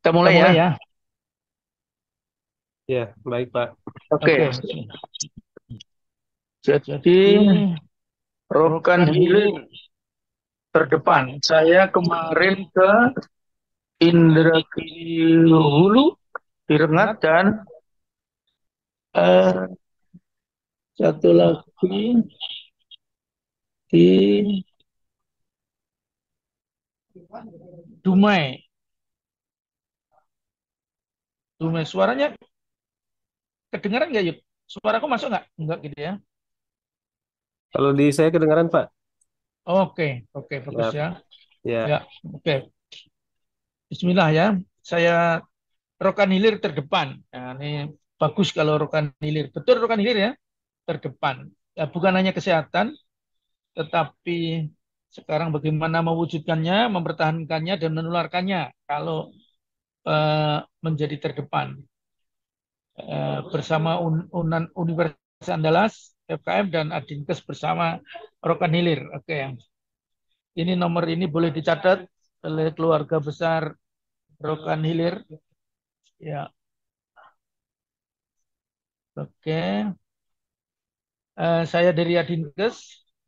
Kita Kita mulai ya. mulai ya. Ya, baik Pak. Oke. Oke. Jadi Jadi Rokan Rokan Hilir Hilir terdepan. terdepan. Saya kemarin ke Indragiri Hulu di Rengat Rengat dan eh, satu lagi di Dumai. Dumai. Suaranya kedengaran nggak, Yud? Suaraku masuk nggak? Enggak gitu ya. Kalau di saya kedengaran Pak. Oke, oke, bagus Ya, ya. ya. Ya, oke. Bismillah ya. Saya Rokan Hilir terdepan. Nah, ini bagus kalau Rokan Hilir. Betul Rokan Hilir ya, terdepan. Ya, bukan hanya kesehatan, tetapi sekarang bagaimana mewujudkannya, mempertahankannya, dan menularkannya kalau menjadi terdepan. Bersama Unan Universitas Andalas, FKM, dan Adinkes bersama Rokan Hilir. Oke, ini nomor ini boleh dicatat oleh keluarga besar Rokan Hilir. Ya, oke. Saya dari Adinkes.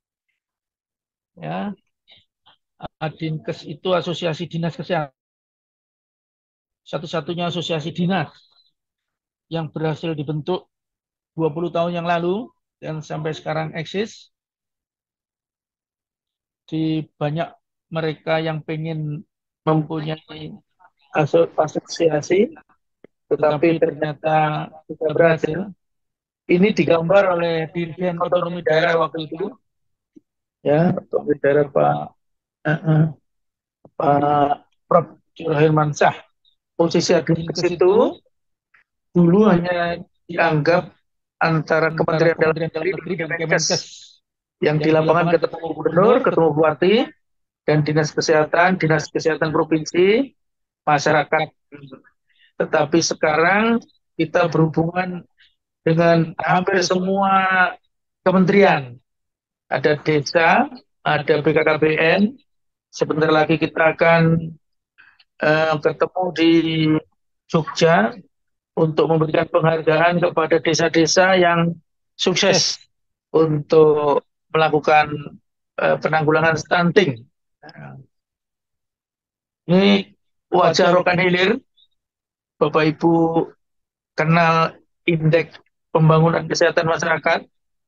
Ya, Adinkes itu Asosiasi Dinas Kesehatan, satu-satunya asosiasi dinas yang berhasil dibentuk 20 tahun yang lalu dan sampai sekarang eksis. Di banyak mereka yang pengen mempunyai asosiasi, tetapi tetapi ternyata ternyata tidak tidak berhasil. berhasil. Ini Digambar digambar oleh oleh Dirjen otonomi Otonomi daerah Daerah waktu waktu itu, itu, ya, otonomi daerah Pak Bapak eh, eh, Pak Prof. Juro Hermansyah. Posisi Adinkes Dinkes itu itu dulu dulu hanya dianggap antara antara Kementerian Dalam Kementerian Dalam Negeri Negeri dengan dan Kemenkes, Kemenkes, yang di yang di lapangan lapangan ketemu ketemu gubernur, gubernur, ketemu bupati, dan dinas kesehatan provinsi, masyarakat. masyarakat. Tetapi sekarang kita berhubungan dengan hampir Hampir semua semua kementerian. Ada desa, ada ada BKKBN. Sebentar lagi kita akan ketemu di Jogja untuk memberikan penghargaan kepada desa-desa yang sukses. sukses untuk melakukan penanggulangan stunting. Ini wajah Wajah Rokan Hilir, Bapak Ibu kenal Indeks Pembangunan Kesehatan Masyarakat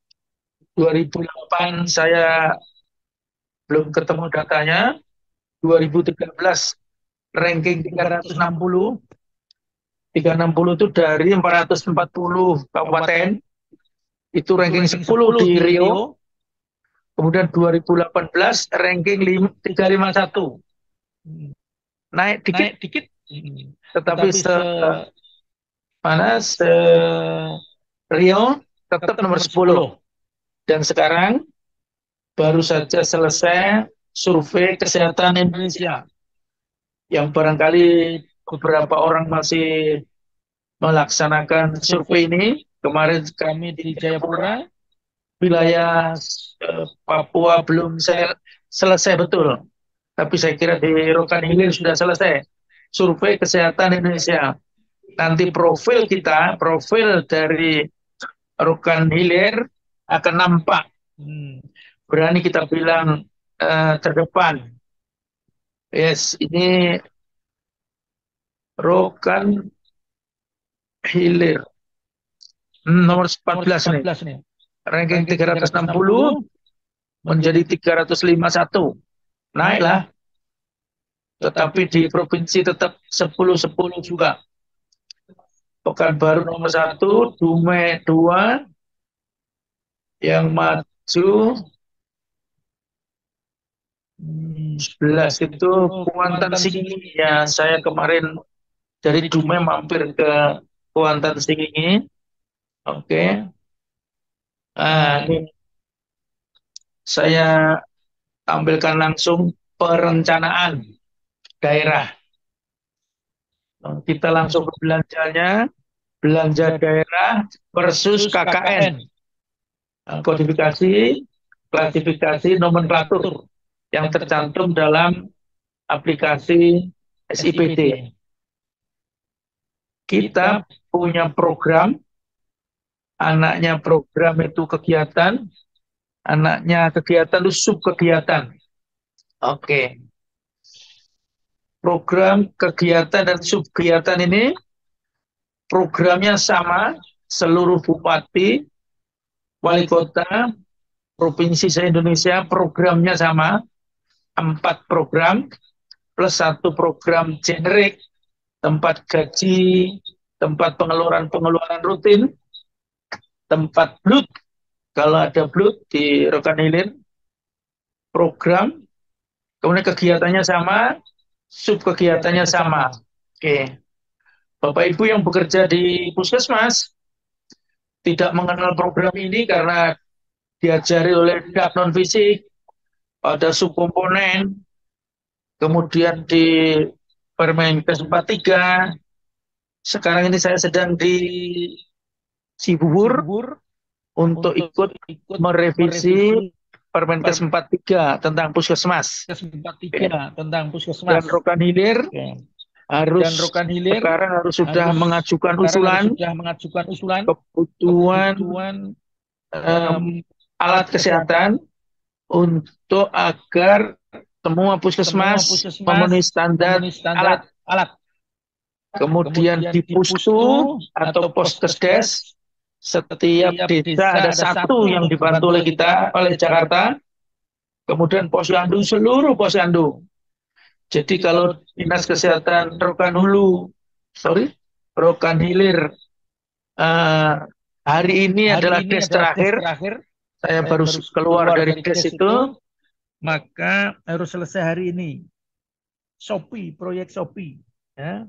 2008, saya belum ketemu datanya. 2013 ranking 360. 360 itu dari 440 kabupaten, itu Itu ranking ranking 10 10 di di Rio. Rio. Kemudian 2018 ranking 351, Hmm, naik dikit, naik dikit. tetapi Tetapi mana Rio tetap tetap nomor nomor 10. 10. Dan sekarang baru saja selesai survei kesehatan Indonesia, yang barangkali beberapa orang masih melaksanakan survei ini. Kemarin kami di Di Jayapura, Jayapura, wilayah Papua belum selesai betul. Tapi saya kira di Rokan Hilir sudah selesai survei kesehatan Indonesia. Nanti profil kita, profil dari Rokan Hilir akan nampak. Berani kita bilang terdepan. Yes, ini Rokan Hilir. Nomor nomor 14 nih. 14 nih. Ranking Ranking 360 360 menjadi menjadi 351. Naiklah. naiklah. Tetapi di provinsi tetap 10-10 juga. Pekanbaru nomor 1, Satu, Dumai 2, yang maju 11 itu Kuantan Singingi. Ya, saya kemarin dari Dumai mampir ke Kuantan Singingi. Oke. Ini saya tampilkan langsung perencanaan daerah. Kita langsung ke belanjanya, belanja daerah versus KKN. Kodifikasi, klasifikasi, nomenklatur yang tercantum dalam aplikasi SIPD. kita punya program, anaknya program itu kegiatan, anaknya kegiatan itu subkegiatan. Oke. Program, kegiatan, dan subkegiatan ini programnya sama, seluruh bupati, wali kota, provinsi se-Indonesia, programnya sama, 4 program, plus 1 program generik, tempat gaji, tempat pengeluaran rutin, tempat BLUT, kalau ada BLUT di Rokan Hilir, program, kemudian kegiatannya sama, subkegiatannya sama. Oke. Bapak Ibu yang bekerja di puskesmas tidak mengenal program ini karena diajari oleh non fisik, ada subkomponen, kemudian di Permenkes 43. Sekarang ini saya sedang di Cibubur untuk ikut merevisi Permenkes 43 tentang puskesmas. tentang puskesmas. Dan Rokan Hilir sekarang harus sudah mengajukan usulan kebutuhan alat kesehatan untuk agar semua puskesmas memenuhi standar alat. Kemudian di Pustu atau Poskesdes, setiap desa ada 1 yang dibantu oleh kita, oleh Jakarta. Kemudian posyandu, seluruh posyandu. Jadi kalau Dinas Kesehatan Rokan Hilir hari ini adalah des terakhir, saya baru keluar dari des itu, maka harus selesai hari ini. Proyek Shopee. Ya.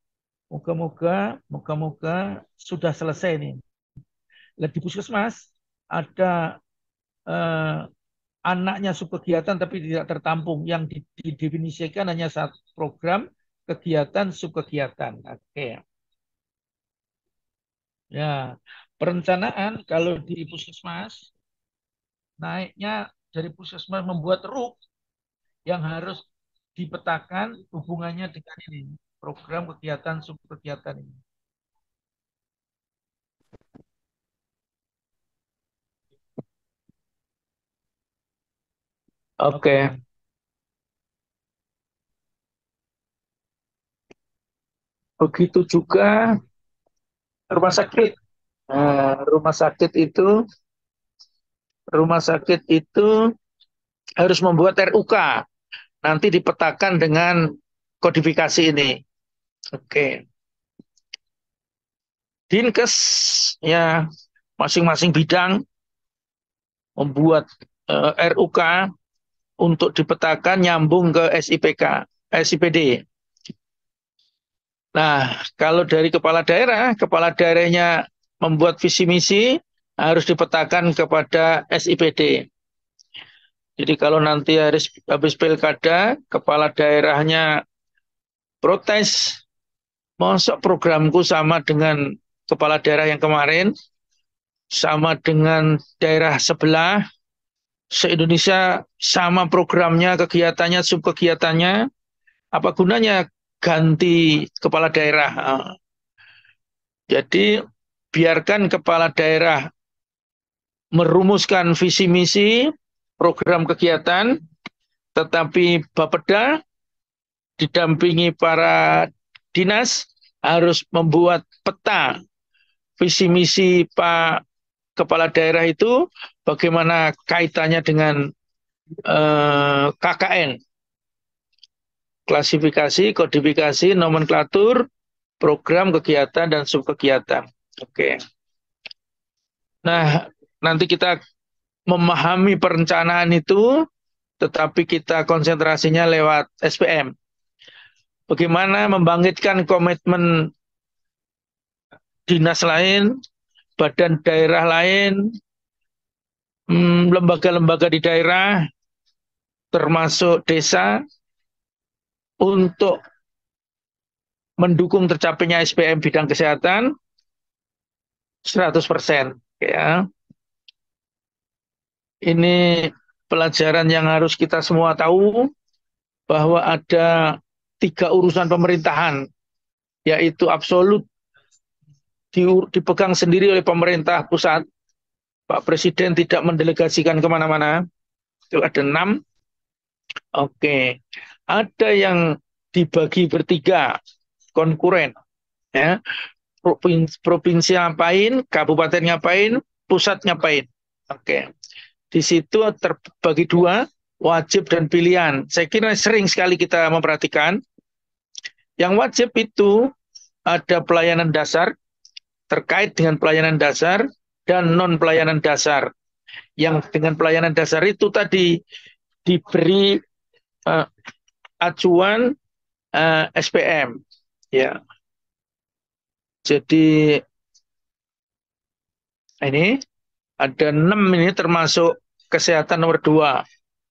Moga-moga sudah selesai nih. Di puskesmas ada anaknya subkegiatan tapi tidak tertampung. Yang didefinisikan hanya 1 program kegiatan subkegiatan. Oke. Ya, perencanaan kalau di puskesmas naiknya dari puskesmas membuat RUK yang harus dipetakan hubungannya dengan ini, program kegiatan subkegiatan ini. Oke. Begitu juga rumah sakit. Rumah sakit itu harus membuat RUK. Nanti dipetakan dengan kodifikasi ini. Oke. Dinkes ya masing-masing bidang membuat RUK untuk dipetakan nyambung ke SIPD. Nah, kalau dari kepala daerahnya membuat visi misi harus dipetakan kepada SIPD. Jadi kalau nanti habis pilkada, kepala daerahnya protes, mosok programku sama dengan kepala daerah yang kemarin, sama dengan daerah sebelah, se-Indonesia sama programnya, kegiatannya, subkegiatannya, apa gunanya ganti kepala daerah? Jadi biarkan kepala daerah merumuskan visi misi, program kegiatan, tetapi Bapeda didampingi para dinas harus membuat peta visi misi Pak Kepala Daerah itu bagaimana kaitannya dengan KKN, klasifikasi, kodifikasi, nomenklatur, program kegiatan dan subkegiatan. Oke. Nah, nanti kita memahami perencanaan itu, tetapi kita konsentrasinya lewat SPM. Bagaimana membangkitkan komitmen dinas lain, badan daerah lain, lembaga-lembaga di daerah, termasuk desa, untuk mendukung tercapainya SPM bidang kesehatan 100%. Ya. Ini pelajaran yang harus kita semua tahu, bahwa ada 3 urusan pemerintahan, yaitu absolut, dipegang sendiri oleh pemerintah pusat. Pak Presiden tidak mendelegasikan kemana-mana. Itu ada 6. Oke. Ada yang dibagi bertiga, konkuren. Ya. Provinsi ngapain, kabupaten ngapain, pusat ngapain. Oke. Di situ terbagi 2, wajib dan pilihan. Saya kira sering sekali kita memperhatikan. Yang wajib itu ada pelayanan dasar, terkait dengan pelayanan dasar, dan non-pelayanan dasar. Yang dengan pelayanan dasar itu tadi diberi acuan SPM. Ya. Jadi ini ada 6 ini termasuk kesehatan nomor 2.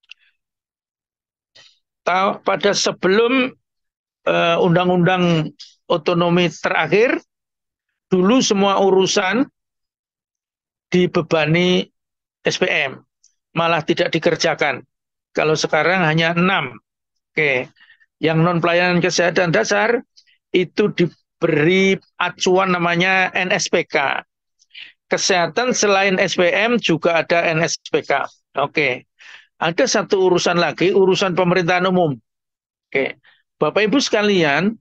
Pada sebelum undang-undang otonomi terakhir, dulu semua urusan dibebani SPM, malah tidak dikerjakan. Kalau sekarang hanya 6. Oke. Yang non pelayanan kesehatan dasar itu diberi acuan namanya NSPK. Kesehatan selain SPM juga ada NSPK. Oke. Ada satu urusan lagi, urusan pemerintahan umum. Oke. Bapak Ibu sekalian,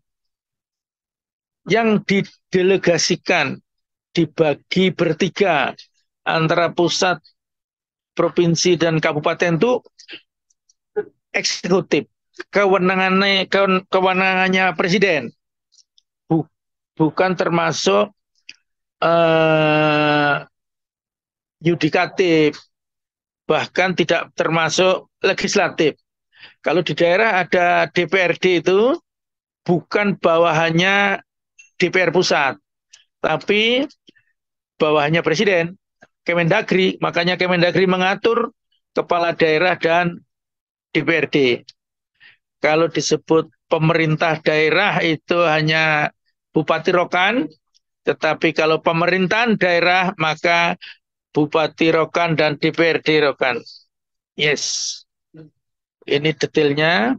yang didelegasikan dibagi bertiga antara pusat, provinsi, dan kabupaten itu eksekutif. Kewenangannya presiden. Bukan termasuk yudikatif, bahkan tidak termasuk legislatif. Kalau di daerah ada DPRD itu bukan bawahannya DPR pusat, tapi bawahannya presiden, Kemendagri. Makanya Kemendagri mengatur kepala daerah dan DPRD. Kalau disebut pemerintah daerah itu hanya Bupati Rokan, tetapi kalau pemerintahan daerah maka Bupati Rokan dan DPRD Rokan. Yes. Ini detailnya.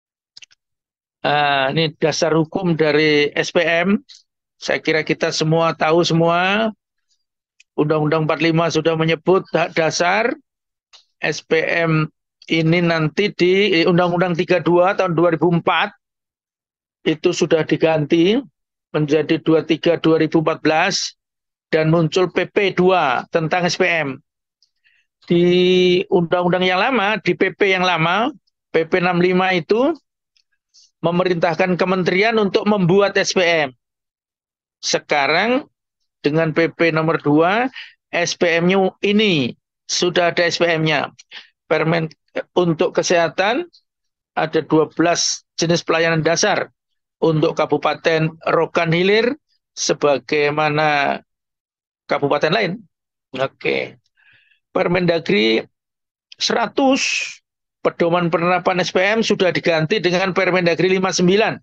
Ini dasar hukum dari SPM. Saya kira kita semua tahu semua. Undang-Undang 45 sudah menyebut hak dasar. SPM ini nanti di Undang-Undang 32 tahun 2004 itu sudah diganti menjadi 23 2014 dan muncul PP 2 tentang SPM. Di undang-undang yang lama, di PP yang lama, PP 65 itu memerintahkan kementerian untuk membuat SPM. Sekarang dengan PP nomor 2, SPM-nya ini sudah ada SPM-nya. Permen untuk kesehatan ada 12 jenis pelayanan dasar untuk Kabupaten Rokan Hilir sebagaimana kabupaten lain. Oke. Permendagri 100 pedoman penerapan SPM sudah diganti dengan Permendagri 59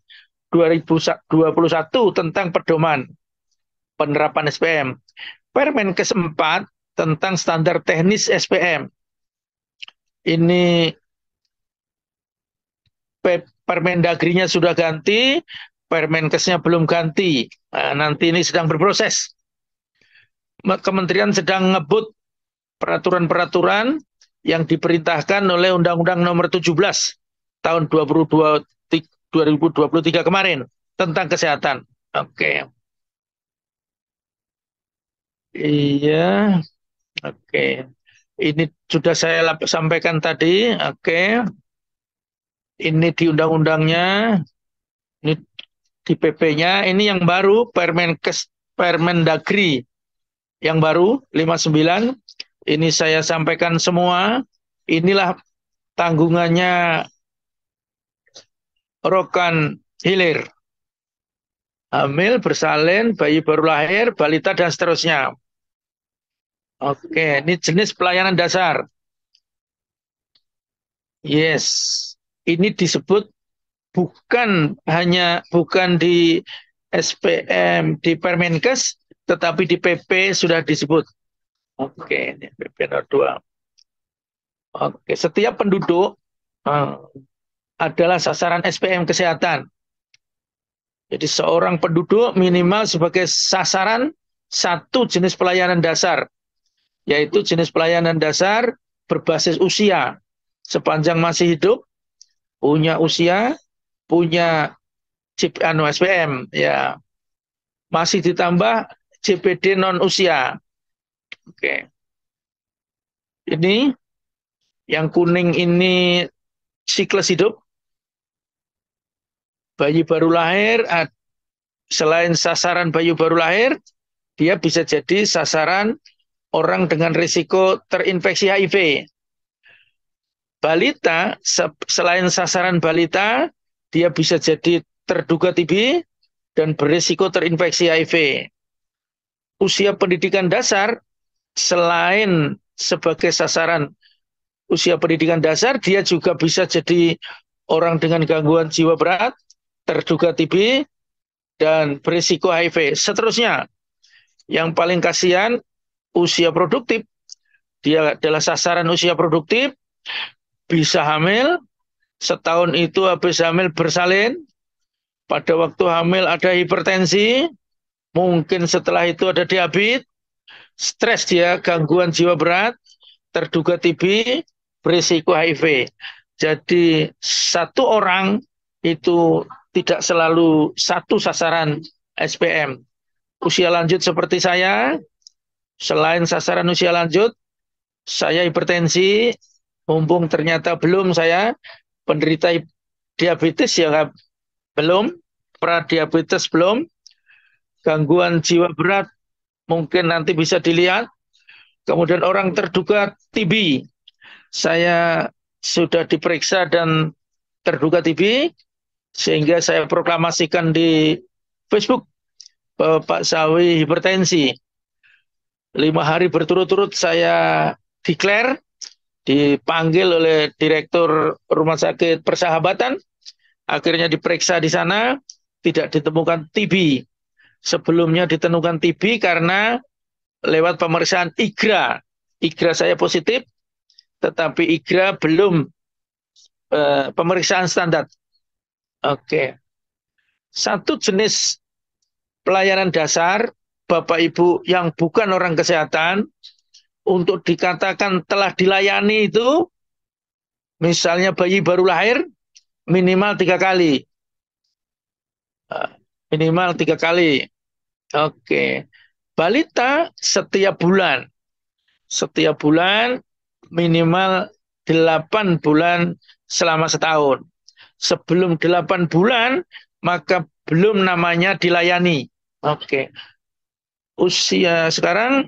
2021 tentang pedoman penerapan SPM. Permenkes 4 tentang standar teknis SPM. Ini Permendagrinya sudah ganti, Permenkesnya belum ganti. Nah, nanti ini sedang berproses. Kementerian sedang ngebut peraturan-peraturan yang diperintahkan oleh Undang-Undang Nomor 17 tahun 2023 kemarin tentang kesehatan. Oke. Iya. Oke. Ini sudah saya sampaikan tadi. Oke. Ini di undang-undangnya, ini di PP-nya, ini yang baru Permendagri yang baru 59. Ini saya sampaikan semua. Inilah tanggungannya Rokan Hilir. Hamil, bersalin, bayi baru lahir, balita, dan seterusnya. Oke, ini jenis pelayanan dasar. Yes. Ini disebut bukan di SPM, di Permenkes, tetapi di PP sudah disebut. Oke, ini PP nomor 2. Oke, setiap penduduk adalah sasaran SPM kesehatan. Jadi seorang penduduk minimal sebagai sasaran satu jenis pelayanan dasar, yaitu jenis pelayanan dasar berbasis usia. Sepanjang masih hidup, punya usia, punya SPM, ya. Masih ditambah JPD non usia. Oke. Ini yang kuning ini siklus hidup. Bayi baru lahir, selain sasaran bayi baru lahir, dia bisa jadi sasaran orang dengan risiko terinfeksi HIV. Balita, selain sasaran balita, dia bisa jadi terduga TB dan berisiko terinfeksi HIV. Usia pendidikan dasar, selain sebagai sasaran usia pendidikan dasar, dia juga bisa jadi orang dengan gangguan jiwa berat, terduga TB, dan berisiko HIV. Seterusnya, yang paling kasihan, usia produktif. Dia adalah sasaran usia produktif, bisa hamil, setahun itu habis hamil bersalin, pada waktu hamil ada hipertensi, mungkin setelah itu ada diabetes, stres dia, gangguan jiwa berat, terduga TB, berisiko HIV. Jadi satu orang itu tidak selalu satu sasaran SPM. Usia lanjut seperti saya, selain sasaran usia lanjut, saya hipertensi, mumpung ternyata belum saya penderita diabetes ya belum, pradiabetes belum, gangguan jiwa berat mungkin nanti bisa dilihat, kemudian orang terduga TB, saya sudah diperiksa dan terduga TB, sehingga saya proklamasikan di Facebook bahwa Pak Sawi hipertensi. 5 hari berturut-turut saya declare, dipanggil oleh Direktur Rumah Sakit Persahabatan, akhirnya diperiksa di sana, tidak ditemukan TB. Sebelumnya ditemukan TB karena lewat pemeriksaan IGRA. IGRA saya positif, tetapi IGRA belum pemeriksaan standar. Oke. Satu jenis pelayanan dasar, Bapak Ibu yang bukan orang kesehatan, untuk dikatakan telah dilayani itu, misalnya bayi baru lahir, minimal 3 kali. Minimal 3 kali. Oke. Balita setiap bulan. Setiap bulan minimal 8 bulan selama setahun. Sebelum 8 bulan, maka belum namanya dilayani. Oke. Usia sekarang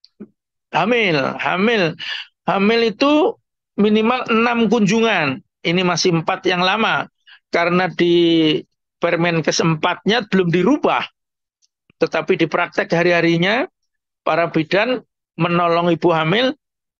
hamil itu minimal 6 kunjungan. Ini masih 4 yang lama karena di Permenkes 4-nya belum dirubah, tetapi di praktek hari-harinya para bidan menolong ibu hamil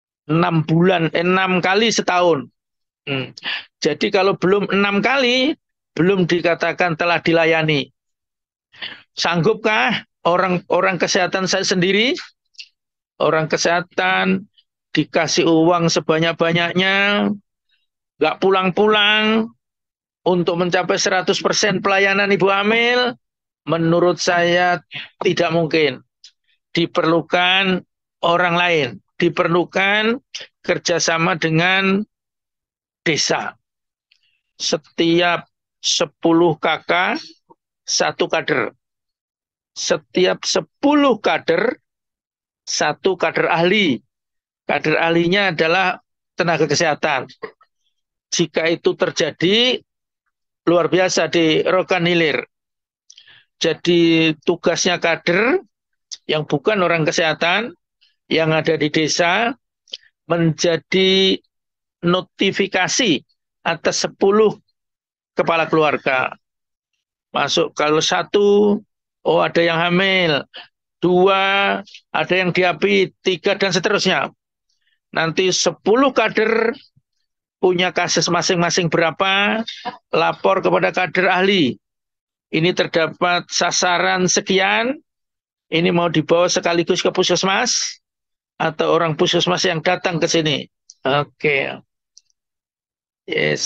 6 kali setahun. Jadi kalau belum 6 kali, belum dikatakan telah dilayani. Sanggupkah orang kesehatan saya sendiri, orang kesehatan dikasih uang sebanyak-banyaknya, nggak pulang-pulang untuk mencapai 100% pelayanan ibu hamil? Menurut saya tidak mungkin. Diperlukan orang lain, diperlukan kerjasama dengan desa. Setiap 10 kakak, 1 kader. Setiap 10 kader, 1 kader ahli. Kader ahlinya adalah tenaga kesehatan. Jika itu terjadi, luar biasa di Rokan Hilir. Jadi tugasnya kader yang bukan orang kesehatan, yang ada di desa, menjadi notifikasi atas 10 kepala keluarga. Masuk kalau 1, oh ada yang hamil, 2, ada yang diabetes, 3, dan seterusnya. Nanti 10 kader punya kasus masing-masing berapa, lapor kepada kader ahli. Ini terdapat sasaran sekian, ini mau dibawa sekaligus ke puskesmas, atau orang puskesmas yang datang ke sini. Oke. Yes.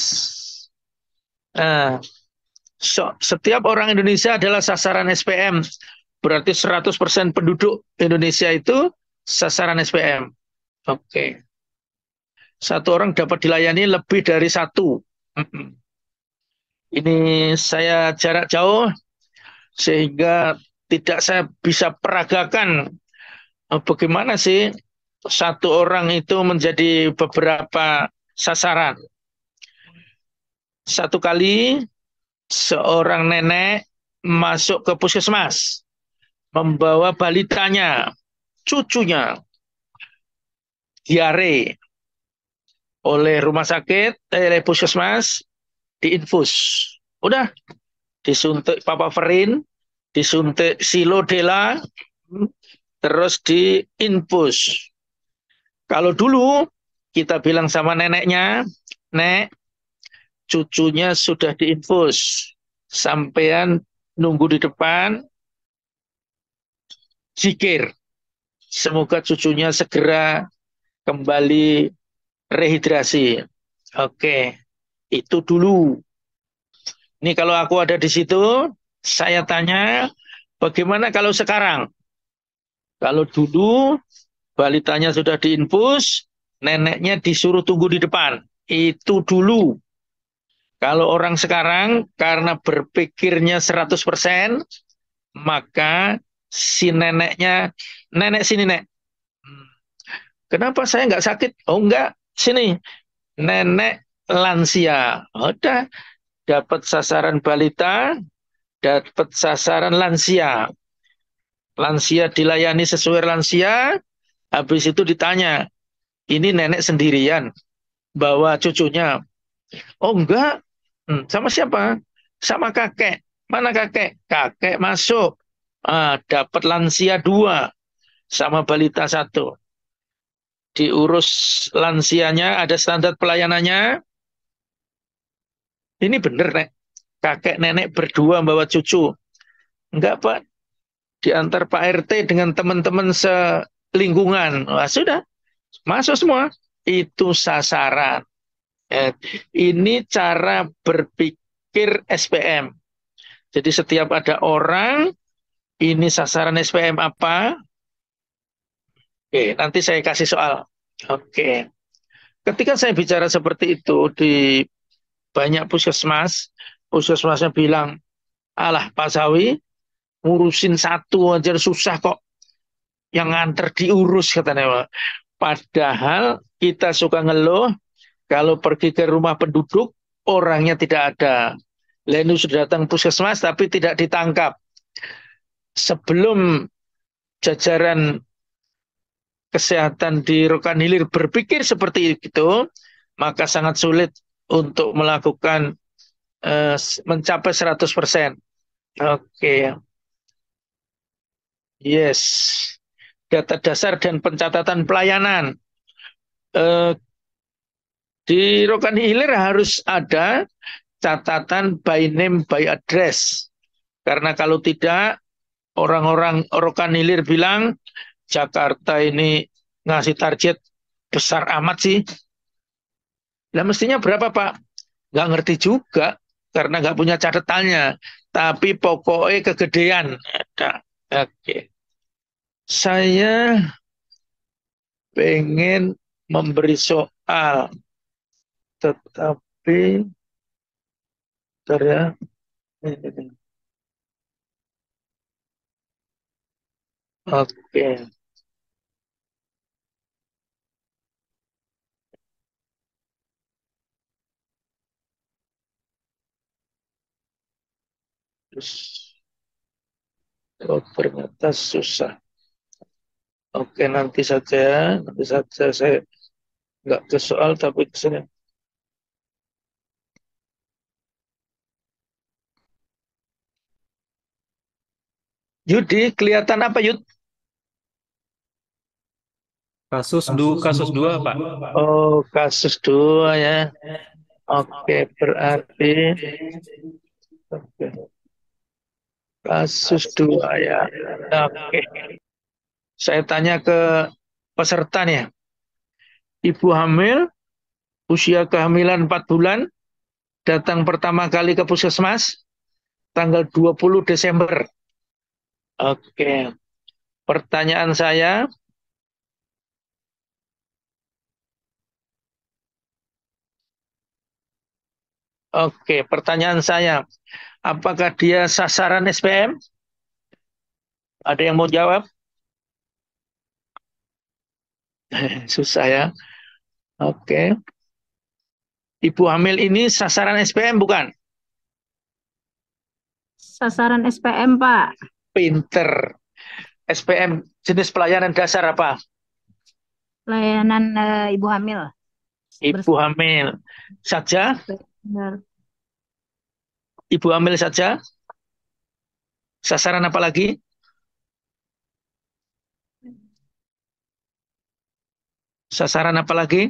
Setiap orang Indonesia adalah sasaran SPM berarti 100% penduduk Indonesia itu sasaran SPM. Oke. Satu orang dapat dilayani lebih dari satu. Ini saya jarak jauh sehingga tidak saya bisa peragakan bagaimana sih satu orang itu menjadi beberapa sasaran. Satu kali seorang nenek masuk ke puskesmas membawa balitanya, cucunya, diare oleh rumah sakit, oleh puskesmas, diinfus. Udah, disuntik papaverin, disuntik silodela, terus diinfus. Kalau dulu kita bilang sama neneknya, Nek, cucunya sudah diinfus. Sampean nunggu di depan, zikir. Semoga cucunya segera kembali rehidrasi. Oke, itu dulu. Ini kalau aku ada di situ, saya tanya, bagaimana kalau sekarang? Kalau dulu balitanya sudah diinfus, neneknya disuruh tunggu di depan. Itu dulu. Kalau orang sekarang karena berpikirnya 100%, maka si neneknya, nenek sini nek. Kenapa saya nggak sakit? Oh enggak, sini. Nenek lansia. Udah, dapat sasaran balita, dapat sasaran lansia. Lansia dilayani sesuai lansia, habis itu ditanya, ini nenek sendirian, bawa cucunya. Oh enggak, sama siapa? Sama kakek. Mana kakek? Kakek masuk. Dapat lansia 2 sama balita 1. Diurus lansianya, ada standar pelayanannya. Ini bener, Nek. Kakek nenek berdua bawa cucu. Enggak, Pak. Diantar Pak RT dengan teman-teman selingkungan. Wah, sudah. Masuk semua. Itu sasaran. Ini cara berpikir SPM. Jadi setiap ada orang, ini sasaran SPM apa? Oke, nanti saya kasih soal. Oke. Ketika saya bicara seperti itu di banyak puskesmas, puskesmasnya bilang, alah Pak Sawi, ngurusin satu aja susah kok. Yang nganter diurus katanya. Padahal kita suka ngeluh, kalau pergi ke rumah penduduk, orangnya tidak ada. Lalu sudah datang puskesmas tapi tidak ditangkap. Sebelum jajaran kesehatan di Rokan Hilir berpikir seperti itu, maka sangat sulit untuk melakukan mencapai 100%. Oke. Yes. Data dasar dan pencatatan pelayanan. Di Rokan Hilir harus ada catatan by name by address. Karena kalau tidak, orang-orang Rokan Hilir bilang, Jakarta ini ngasih target besar amat sih. Lah mestinya berapa Pak? Nggak ngerti juga, karena nggak punya catatannya. Tapi pokoknya kegedean. Oke. Saya pengen memberi soal, tetapi bentar ya. Oke. Terus, oh, ternyata susah. Oke, nanti saja saya nggak ke soal tapi ke sini. Yudi, kelihatan apa Yud? Kasus 2, Pak. Oh, kasus 2 ya. Oke, berarti oke. Kasus 2 ya. Oke. Saya tanya ke peserta nih ya. Ibu hamil, usia kehamilan 4 bulan, datang pertama kali ke puskesmas, tanggal 20 Desember. Oke. Pertanyaan saya, apakah dia sasaran SPM? Ada yang mau jawab? Susah ya. Oke. Ibu hamil ini sasaran SPM bukan? Sasaran SPM, Pak. Pinter. SPM jenis pelayanan dasar apa? Layanan ibu hamil. Ibu hamil saja? Benar. Ibu hamil saja? Sasaran apa lagi? Sasaran apa lagi?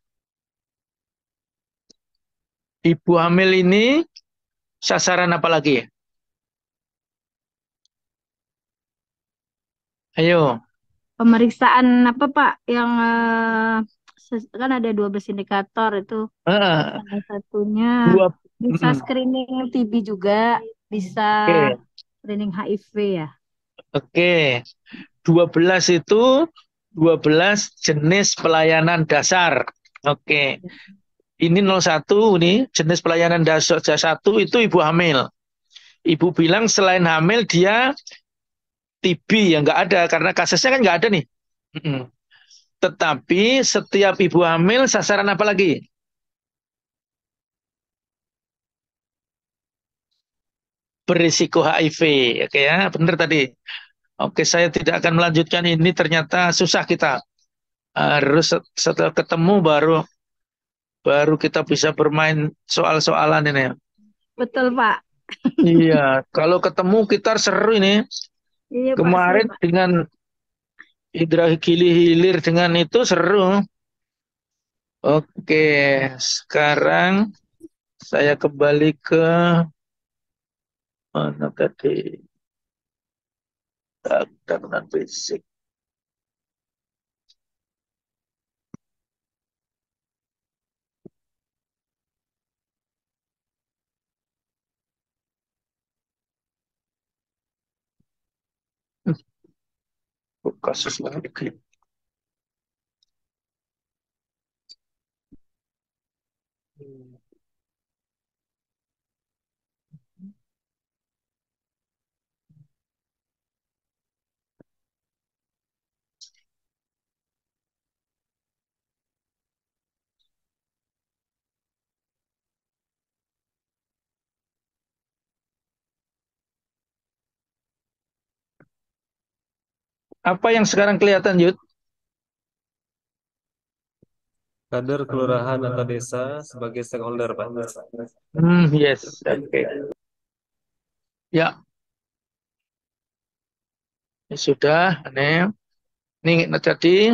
Ibu hamil ini sasaran apa lagi? Ayo. Pemeriksaan apa, Pak? Yang kan ada 12 indikator itu. Ah, Salah satunya dua. bisa screening TB juga, bisa Oke. screening HIV ya. Oke. 12 itu 12 jenis pelayanan dasar. Oke. Ini 01 ini jenis pelayanan dasar 1 itu ibu hamil. Ibu bilang selain hamil dia TB yang nggak ada karena kasusnya kan nggak ada nih. Tetapi setiap ibu hamil sasaran apa lagi? Berisiko HIV. Oke ya, benar tadi. Oke, saya tidak akan melanjutkan ini, ternyata susah kita. Harus setelah ketemu baru kita bisa bermain soal-soalan ini. Betul, Pak. Iya, kalau ketemu kita seru ini. Iya, Pak, Kemarin seru, Pak. dengan Hidra Gili Hilir dengan itu seru. Oke, sekarang saya kembali ke mana tadi? Bangunan fisik. Kasus lagi. Apa yang sekarang kelihatan, Yud? Kader kelurahan atau desa sebagai stakeholder, Pak. Yes, oke. Ya, ini sudah. Ini tadi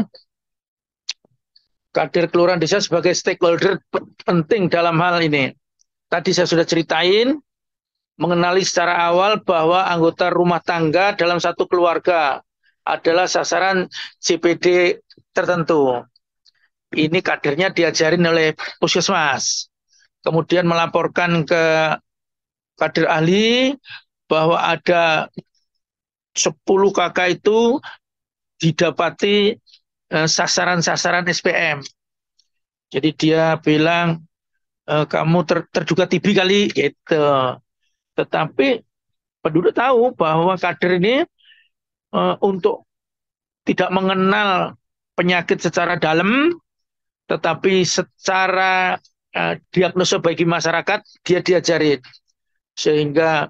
kader kelurahan desa sebagai stakeholder penting dalam hal ini. Tadi saya sudah ceritain mengenali secara awal bahwa anggota rumah tangga dalam satu keluarga adalah sasaran CPD tertentu. Ini kadernya diajarin oleh puskesmas. Kemudian melaporkan ke kader ahli bahwa ada 10 kakak itu didapati sasaran-sasaran SPM. Jadi dia bilang kamu terduga TB kali gitu. Tetapi penduduk tahu bahwa kader ini untuk tidak mengenal penyakit secara dalam, tetapi secara diagnosa bagi masyarakat dia diajarin. Sehingga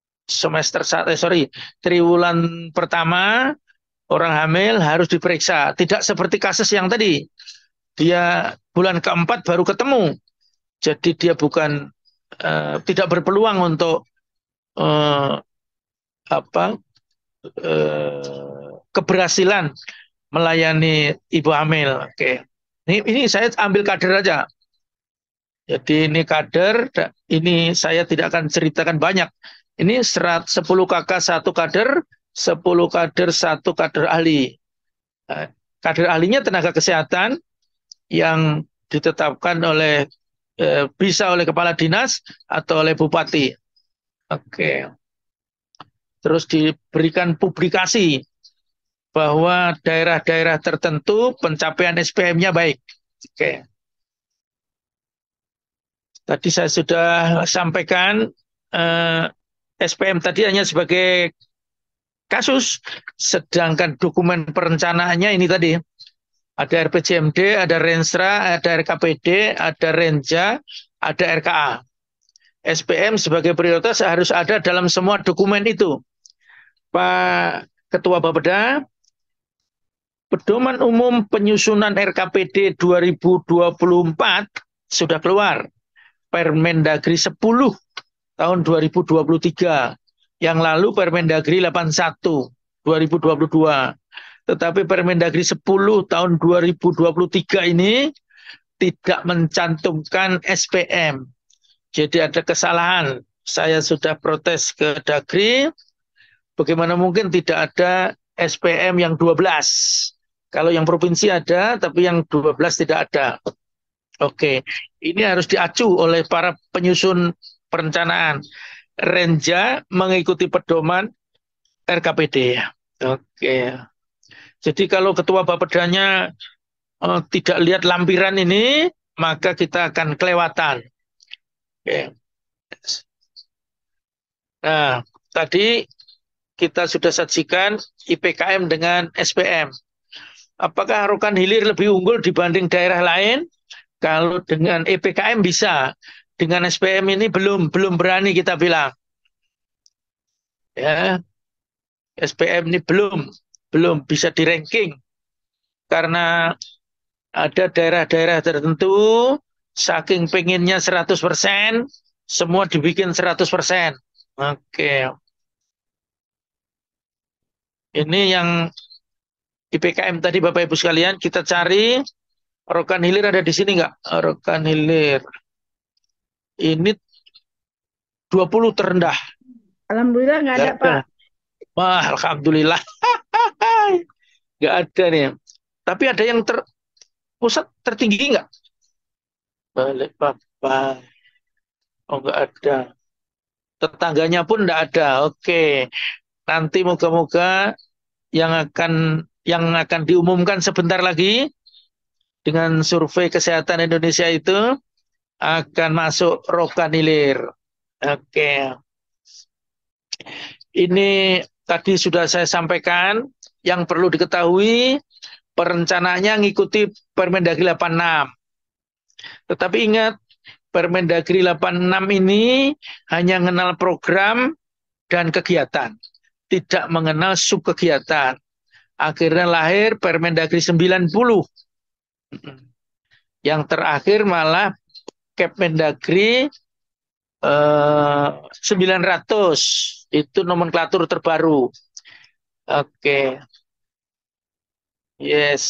triwulan pertama orang hamil harus diperiksa. Tidak seperti kasus yang tadi. Dia bulan keempat baru ketemu. Jadi dia bukan tidak berpeluang untuk keberhasilan melayani ibu hamil. Oke. Ini saya ambil kader aja. Jadi ini kader, ini saya tidak akan ceritakan banyak. Ini 10 kakak 1 kader, 10 kader 1 kader ahli. Kader ahlinya tenaga kesehatan yang ditetapkan oleh bisa oleh kepala dinas atau oleh bupati. Oke. terus diberikan publikasi bahwa daerah-daerah tertentu pencapaian SPM-nya baik. Oke. Tadi saya sudah sampaikan SPM tadi hanya sebagai kasus, sedangkan dokumen perencanaannya ini tadi. Ada RPJMD, ada Renstra, ada RKPD, ada Renja, ada RKA. SPM sebagai prioritas harus ada dalam semua dokumen itu. Pak Ketua Bapeda, Pedoman Umum Penyusunan RKPD 2024 sudah keluar. Permendagri 10 tahun 2023. Yang lalu Permendagri 81 2022. Tetapi Permendagri 10 tahun 2023 ini tidak mencantumkan SPM. Jadi ada kesalahan. Saya sudah protes ke Dagri. Bagaimana mungkin tidak ada SPM yang 12? Kalau yang provinsi ada, tapi yang 12 tidak ada. Oke, ini harus diacu oleh para penyusun perencanaan. Renja mengikuti pedoman RKPD. Oke. Jadi kalau Ketua Bapedanya tidak lihat lampiran ini, maka kita akan kelewatan. Oke. Nah, tadi kita sudah sajikan IPKM dengan SPM. Apakah Rokan Hilir lebih unggul dibanding daerah lain? Kalau dengan IPKM bisa, dengan SPM ini belum berani kita bilang. Ya, SPM ini belum bisa di-ranking karena ada daerah-daerah tertentu saking pengennya 100%, semua dibikin 100%. Oke. Ini yang IPKM tadi Bapak Ibu sekalian, kita cari Rokan Hilir ada di sini nggak? Rokan Hilir. Ini 20 terendah. Alhamdulillah nggak ada, Pak. Wah, alhamdulillah. Nggak ada nih. Tapi ada yang pusat tertinggi nggak? Balikpapan. Oh, nggak ada. Tetangganya pun nggak ada. Oke. Nanti moga-moga yang akan diumumkan sebentar lagi dengan survei kesehatan Indonesia itu akan masuk Rokan Hilir. Oke. Ini tadi sudah saya sampaikan, yang perlu diketahui perencanaannya ngikuti Permendagri 86. Tetapi ingat, Permendagri 86 ini hanya mengenal program dan kegiatan, tidak mengenal subkegiatan. Akhirnya lahir Permendagri 90. Yang terakhir malah Kepmendagri 900. Itu nomenklatur terbaru. Oke. Yes.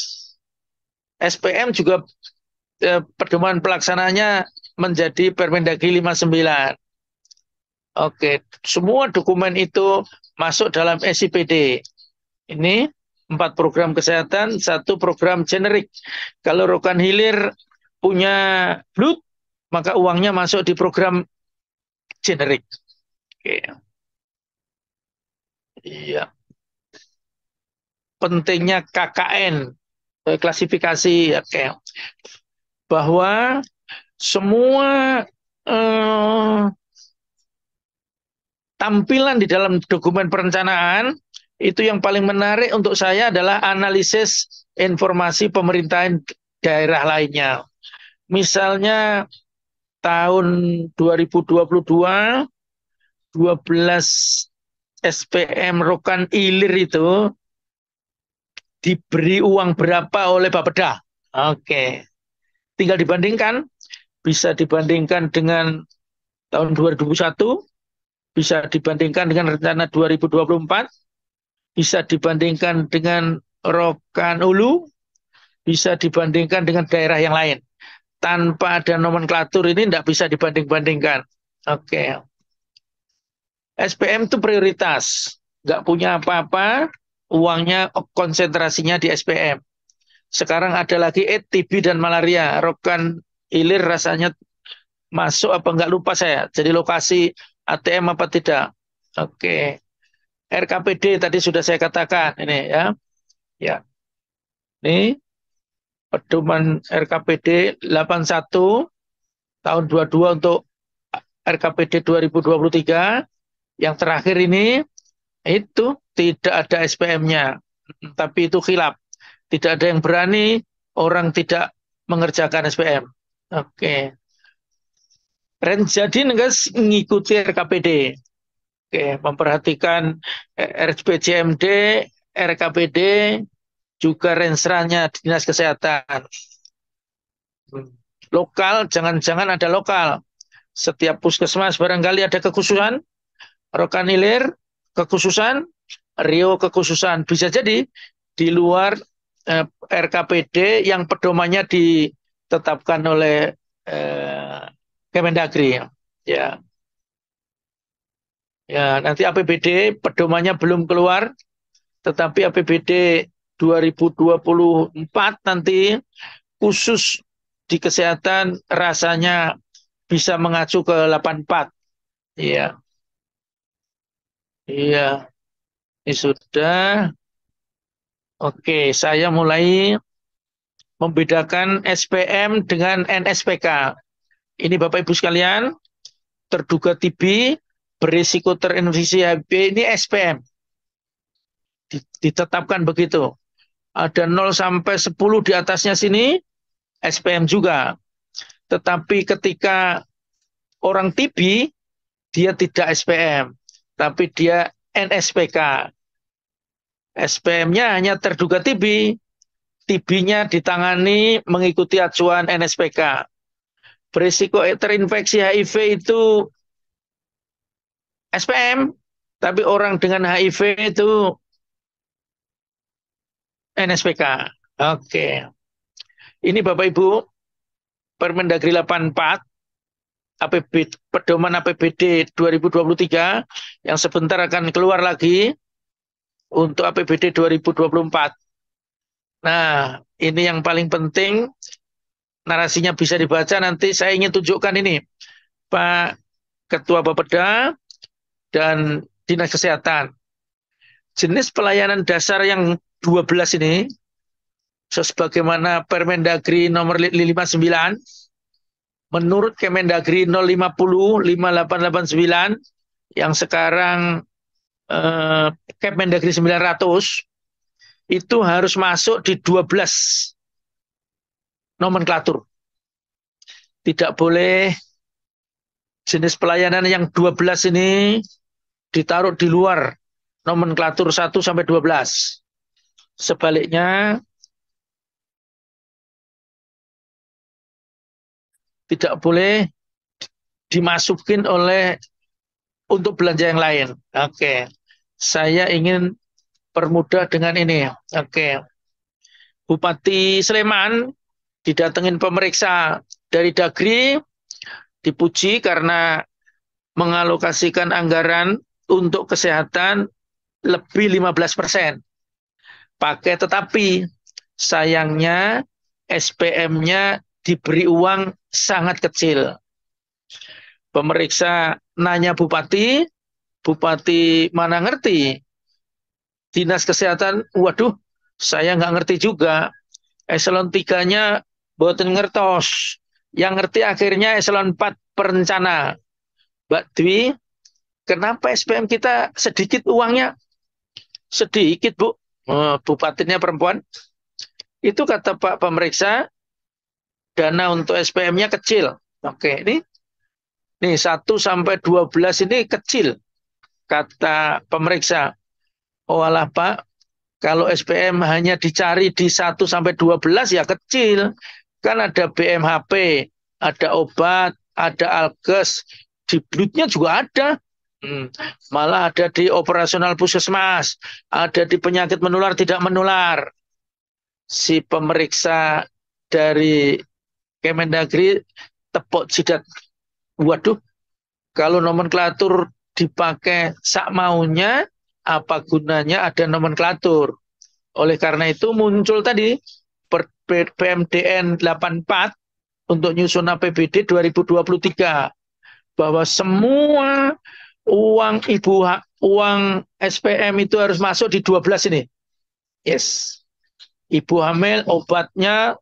SPM juga pedoman pelaksananya menjadi Permendagri 59. Oke, semua dokumen itu masuk dalam SIPD. Ini 4 program kesehatan, 1 program generik. Kalau Rokan Hilir punya BLUT, maka uangnya masuk di program generik. Oke. Iya. Pentingnya KKN, klasifikasi, oke. Bahwa semua tampilan di dalam dokumen perencanaan itu yang paling menarik untuk saya adalah analisis informasi pemerintahan daerah lainnya. Misalnya tahun 2022 12 SPM Rokan Hilir itu diberi uang berapa oleh Bapeda? Oke. Tinggal dibandingkan, bisa dibandingkan dengan tahun 2021, bisa dibandingkan dengan rencana 2024, bisa dibandingkan dengan Rokan Hulu, bisa dibandingkan dengan daerah yang lain. Tanpa ada nomenklatur ini tidak bisa dibanding-bandingkan. Oke. SPM itu prioritas. Nggak punya apa-apa, uangnya konsentrasinya di SPM. Sekarang ada lagi TB dan malaria. Rokan Hilir rasanya masuk apa nggak lupa saya. Jadi lokasi ATM apa tidak. Oke. RKPD tadi sudah saya katakan ini ya. Ya. Ini pedoman RKPD 81 tahun 22 untuk RKPD 2023. Yang terakhir ini itu tidak ada SPM-nya. Tapi itu khilaf. Tidak ada yang berani orang tidak mengerjakan SPM. Oke. Jadi mengikuti RKPD. Oke, memperhatikan RPJMD, RKPD, juga rensranya Dinas Kesehatan. Lokal, jangan-jangan ada lokal. Setiap puskesmas barangkali ada kekhususan, Rokan Hilir kekhususan, Rio kekhususan. Bisa jadi di luar RKPD yang pedomannya ditetapkan oleh Kemendagri. Ya. Ya, nanti APBD pedomannya belum keluar, tetapi APBD 2024 nanti khusus di kesehatan rasanya bisa mengacu ke 84. Iya. Iya. Ini sudah. Oke, saya mulai membedakan SPM dengan NSPK. Ini Bapak Ibu sekalian, terduga TB, berisiko terinfeksi HIV, ini SPM. Ditetapkan begitu. Ada 0 sampai 10 di atasnya sini, SPM juga. Tetapi ketika orang TB, dia tidak SPM, tapi dia NSPK. SPM-nya hanya terduga TB, TB-nya ditangani mengikuti acuan NSPK. Berisiko terinfeksi HIV itu SPM, tapi orang dengan HIV itu NSPK. Oke. Ini Bapak Ibu, Permendagri 84, pedoman APBD 2023, yang sebentar akan keluar lagi untuk APBD 2024. Nah, ini yang paling penting, narasinya bisa dibaca, nanti saya ingin tunjukkan ini. Pak Ketua Bapeda dan Dinas Kesehatan. Jenis pelayanan dasar yang 12 ini, sebagaimana Permendagri nomor 59, menurut Kemendagri 050-5889, yang sekarang Kemendagri 900, itu harus masuk di 12 nomenklatur. Tidak boleh jenis pelayanan yang 12 ini ditaruh di luar nomenklatur 1 sampai 12. Sebaliknya, tidak boleh dimasukin oleh untuk belanja yang lain. Oke. Saya ingin permudah dengan ini. Oke. Bupati Sleman didatengin pemeriksa dari Dagri, dipuji karena mengalokasikan anggaran untuk kesehatan lebih 15%. Pakai, tetapi sayangnya SPM-nya diberi uang sangat kecil. Pemeriksa nanya Bupati, Bupati mana ngerti? Dinas Kesehatan, waduh, saya nggak ngerti juga. Eselon 3-nya boten ngertos. Yang ngerti akhirnya eselon 4 perencana. Mbak Dwi, kenapa SPM kita sedikit uangnya? Sedikit, Bu. Bupatinya perempuan. Itu kata Pak pemeriksa, dana untuk SPM-nya kecil. Oke, ini 1 sampai 12 ini kecil, kata pemeriksa. Oh alah Pak, kalau SPM hanya dicari di 1 sampai 12 ya kecil. Kan ada BMHP, ada obat, ada alkes, di Blutnya juga ada. Malah ada di operasional puskesmas, ada di penyakit menular tidak menular. Si pemeriksa dari Kemendagri tepuk jidat. Waduh, kalau nomenklatur dipakai sak maunya, apa gunanya ada nomenklatur? Oleh karena itu muncul tadi PMDN 84 untuk nyusun APBD 2023, bahwa semua uang SPM itu harus masuk di 12 ini. Yes. Ibu hamil, obatnya,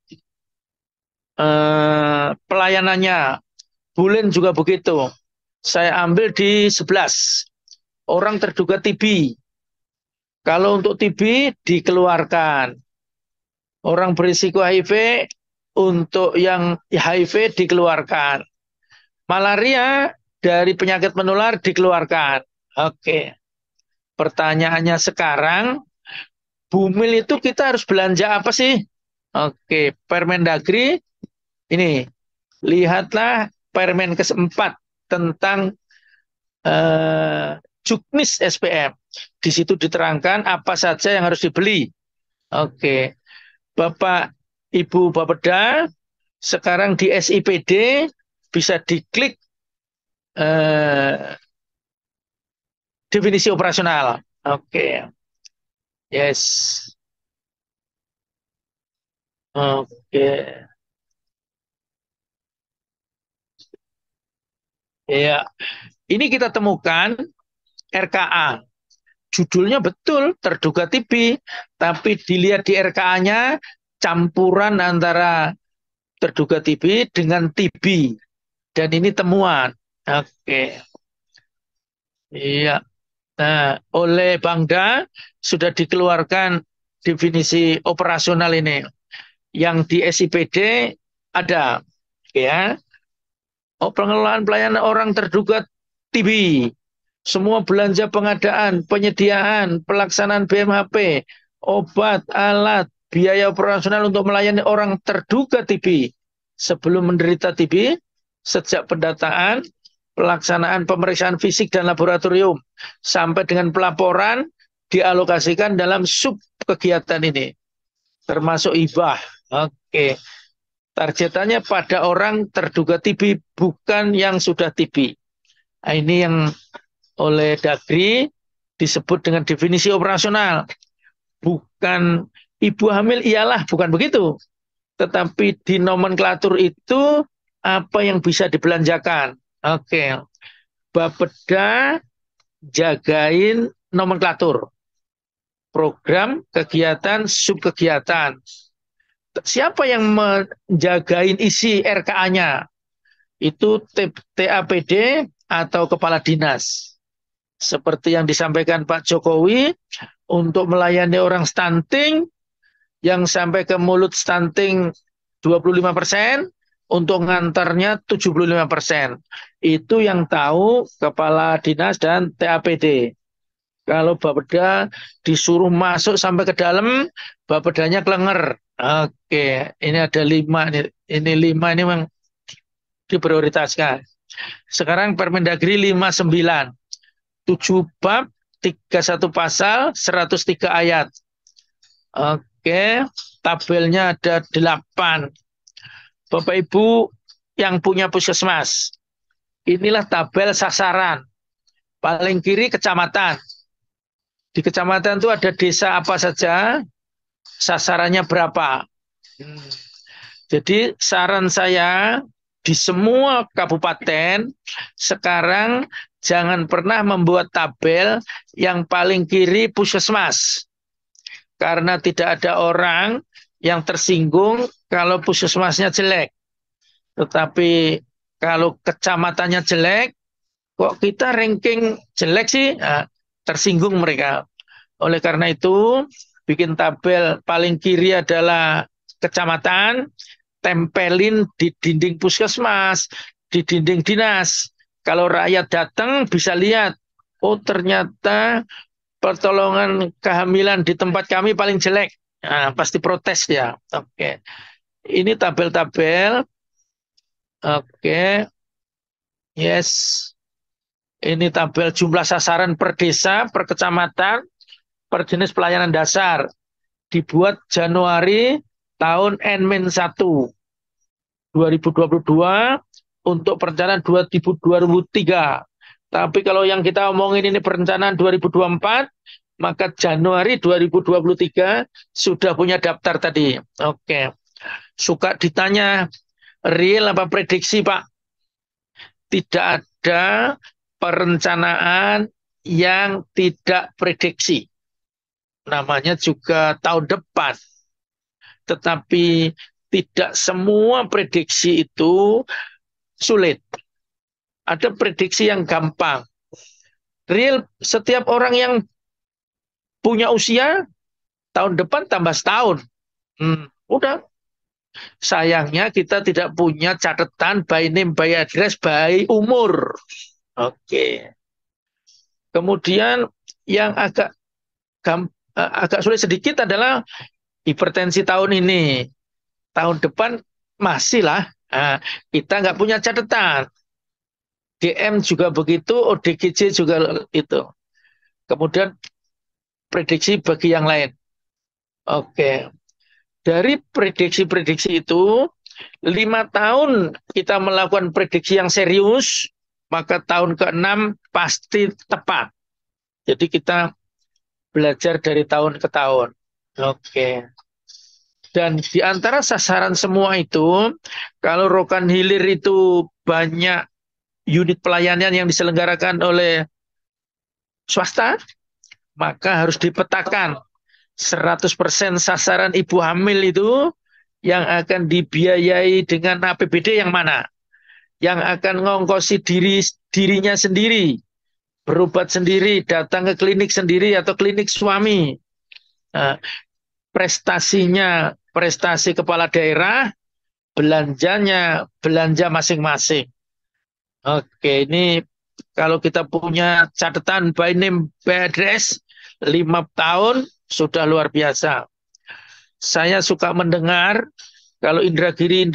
pelayanannya. Bulan juga begitu. Saya ambil di 11. Orang terduga TB. Kalau untuk TB dikeluarkan. Orang berisiko HIV, untuk yang HIV dikeluarkan. Malaria dari penyakit menular dikeluarkan. Oke. Pertanyaannya sekarang, Bumil itu kita harus belanja apa sih? Oke, Permendagri ini. Lihatlah Permen ke-4 tentang Juknis SPM. Di situ diterangkan apa saja yang harus dibeli. Oke. Bapak Ibu Bapeda, sekarang di SIPD bisa diklik definisi operasional. Oke. Yes. Oke. Ya. Ini kita temukan RKA. Judulnya betul, terduga TB. Tapi dilihat di RKA-nya, campuran antara terduga TB dengan TB. Dan ini temuan. Oke. Iya. Nah, oleh Bangda sudah dikeluarkan definisi operasional ini. Yang di SIPD ada, ya. Pengelolaan pelayanan orang terduga TB. Semua belanja pengadaan, penyediaan, pelaksanaan BMHP, obat, alat, biaya operasional untuk melayani orang terduga TB sebelum menderita TB, sejak pendataan, pelaksanaan pemeriksaan fisik dan laboratorium, sampai dengan pelaporan dialokasikan dalam sub kegiatan ini, termasuk hibah. Oke. Targetannya pada orang terduga TB, bukan yang sudah TB. Nah, ini yang oleh Dagri disebut dengan definisi operasional. Bukan ibu hamil ialah, bukan begitu. Tetapi di nomenklatur itu apa yang bisa dibelanjakan. Oke. Bapeda jagain nomenklatur. Program, kegiatan, subkegiatan. Siapa yang menjagain isi RKA-nya? Itu TAPD atau kepala dinas. Seperti yang disampaikan Pak Jokowi, untuk melayani orang stunting, yang sampai ke mulut stunting 25%, untuk ngantarnya 75%. Itu yang tahu kepala dinas dan TAPD. Kalau Bapeda disuruh masuk sampai ke dalam, Bapedanya kelenger. Oke, ini ada 5. Ini 5 ini memang diprioritaskan. Sekarang Permendagri 59. 7 bab, 31 pasal, 103 ayat. Oke, tabelnya ada 8. Bapak Ibu yang punya puskesmas, inilah tabel sasaran. Paling kiri kecamatan. Di kecamatan itu ada desa apa saja, sasarannya berapa. Jadi saran saya di semua kabupaten sekarang jangan pernah membuat tabel yang paling kiri puskesmas. Karena tidak ada orang yang tersinggung kalau puskesmasnya jelek. Tetapi kalau kecamatannya jelek, kok kita ranking jelek sih? Nah, tersinggung mereka. Oleh karena itu, bikin tabel paling kiri adalah kecamatan, tempelin di dinding puskesmas, di dinding dinas. Kalau rakyat datang bisa lihat, oh ternyata pertolongan kehamilan di tempat kami paling jelek. Nah, pasti protes ya. Oke. Ini tabel-tabel. Oke. Yes. Ini tabel jumlah sasaran per desa, per kecamatan, per jenis pelayanan dasar. Dibuat Januari tahun N-1 2022 untuk perencanaan 2003. Tapi kalau yang kita omongin ini perencanaan 2024, maka Januari 2023 sudah punya daftar tadi. Oke. Suka ditanya, real apa prediksi Pak? Tidak ada perencanaan yang tidak prediksi. Namanya juga tahun depan. Tetapi tidak semua prediksi itu sulit. Ada prediksi yang gampang. Real, setiap orang yang punya usia, tahun depan tambah setahun. Udah. Sayangnya kita tidak punya catatan by name, by address, by umur. Oke. Kemudian yang agak sulit sedikit adalah hipertensi tahun ini. Tahun depan masih lah. Nah, kita nggak punya catatan. DM juga begitu, ODGJ juga itu. Kemudian prediksi bagi yang lain. Oke. Dari prediksi-prediksi itu, 5 tahun kita melakukan prediksi yang serius, maka tahun ke-6 pasti tepat. Jadi kita belajar dari tahun ke tahun. Oke. Dan di antara sasaran semua itu, kalau Rokan Hilir itu banyak unit pelayanan yang diselenggarakan oleh swasta, maka harus dipetakan 100% sasaran ibu hamil itu yang akan dibiayai dengan APBD yang mana? Yang akan ngongkosi dirinya sendiri, berobat sendiri, datang ke klinik sendiri atau klinik suami. Nah, prestasinya prestasi kepala daerah, belanjanya belanja masing-masing. Oke, ini kalau kita punya catatan by name, by address, 5 tahun sudah luar biasa. Saya suka mendengar kalau Indragiri,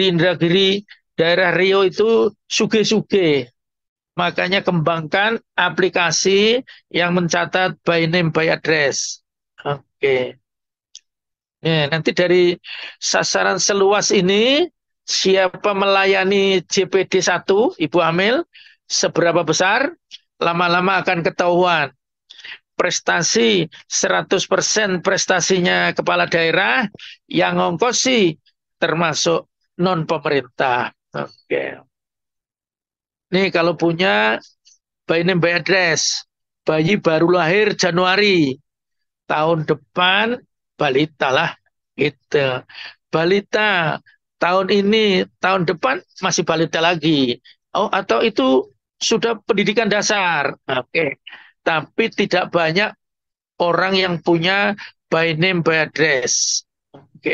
daerah Rio itu suge-suge. Makanya kembangkan aplikasi yang mencatat by name, by address. Oke. Nanti dari sasaran seluas ini, siapa melayani JPD 1, ibu hamil, seberapa besar, lama-lama akan ketahuan. Prestasi 100% prestasinya kepala daerah, yang ngongkosi termasuk non pemerintah. Oke. Nih kalau punya by name by address, bayi baru lahir Januari, tahun depan balita lah gitu. Balita tahun ini, tahun depan masih balita lagi. Oh, atau itu sudah pendidikan dasar. Oke. Tapi tidak banyak orang yang punya by name by address. Oke.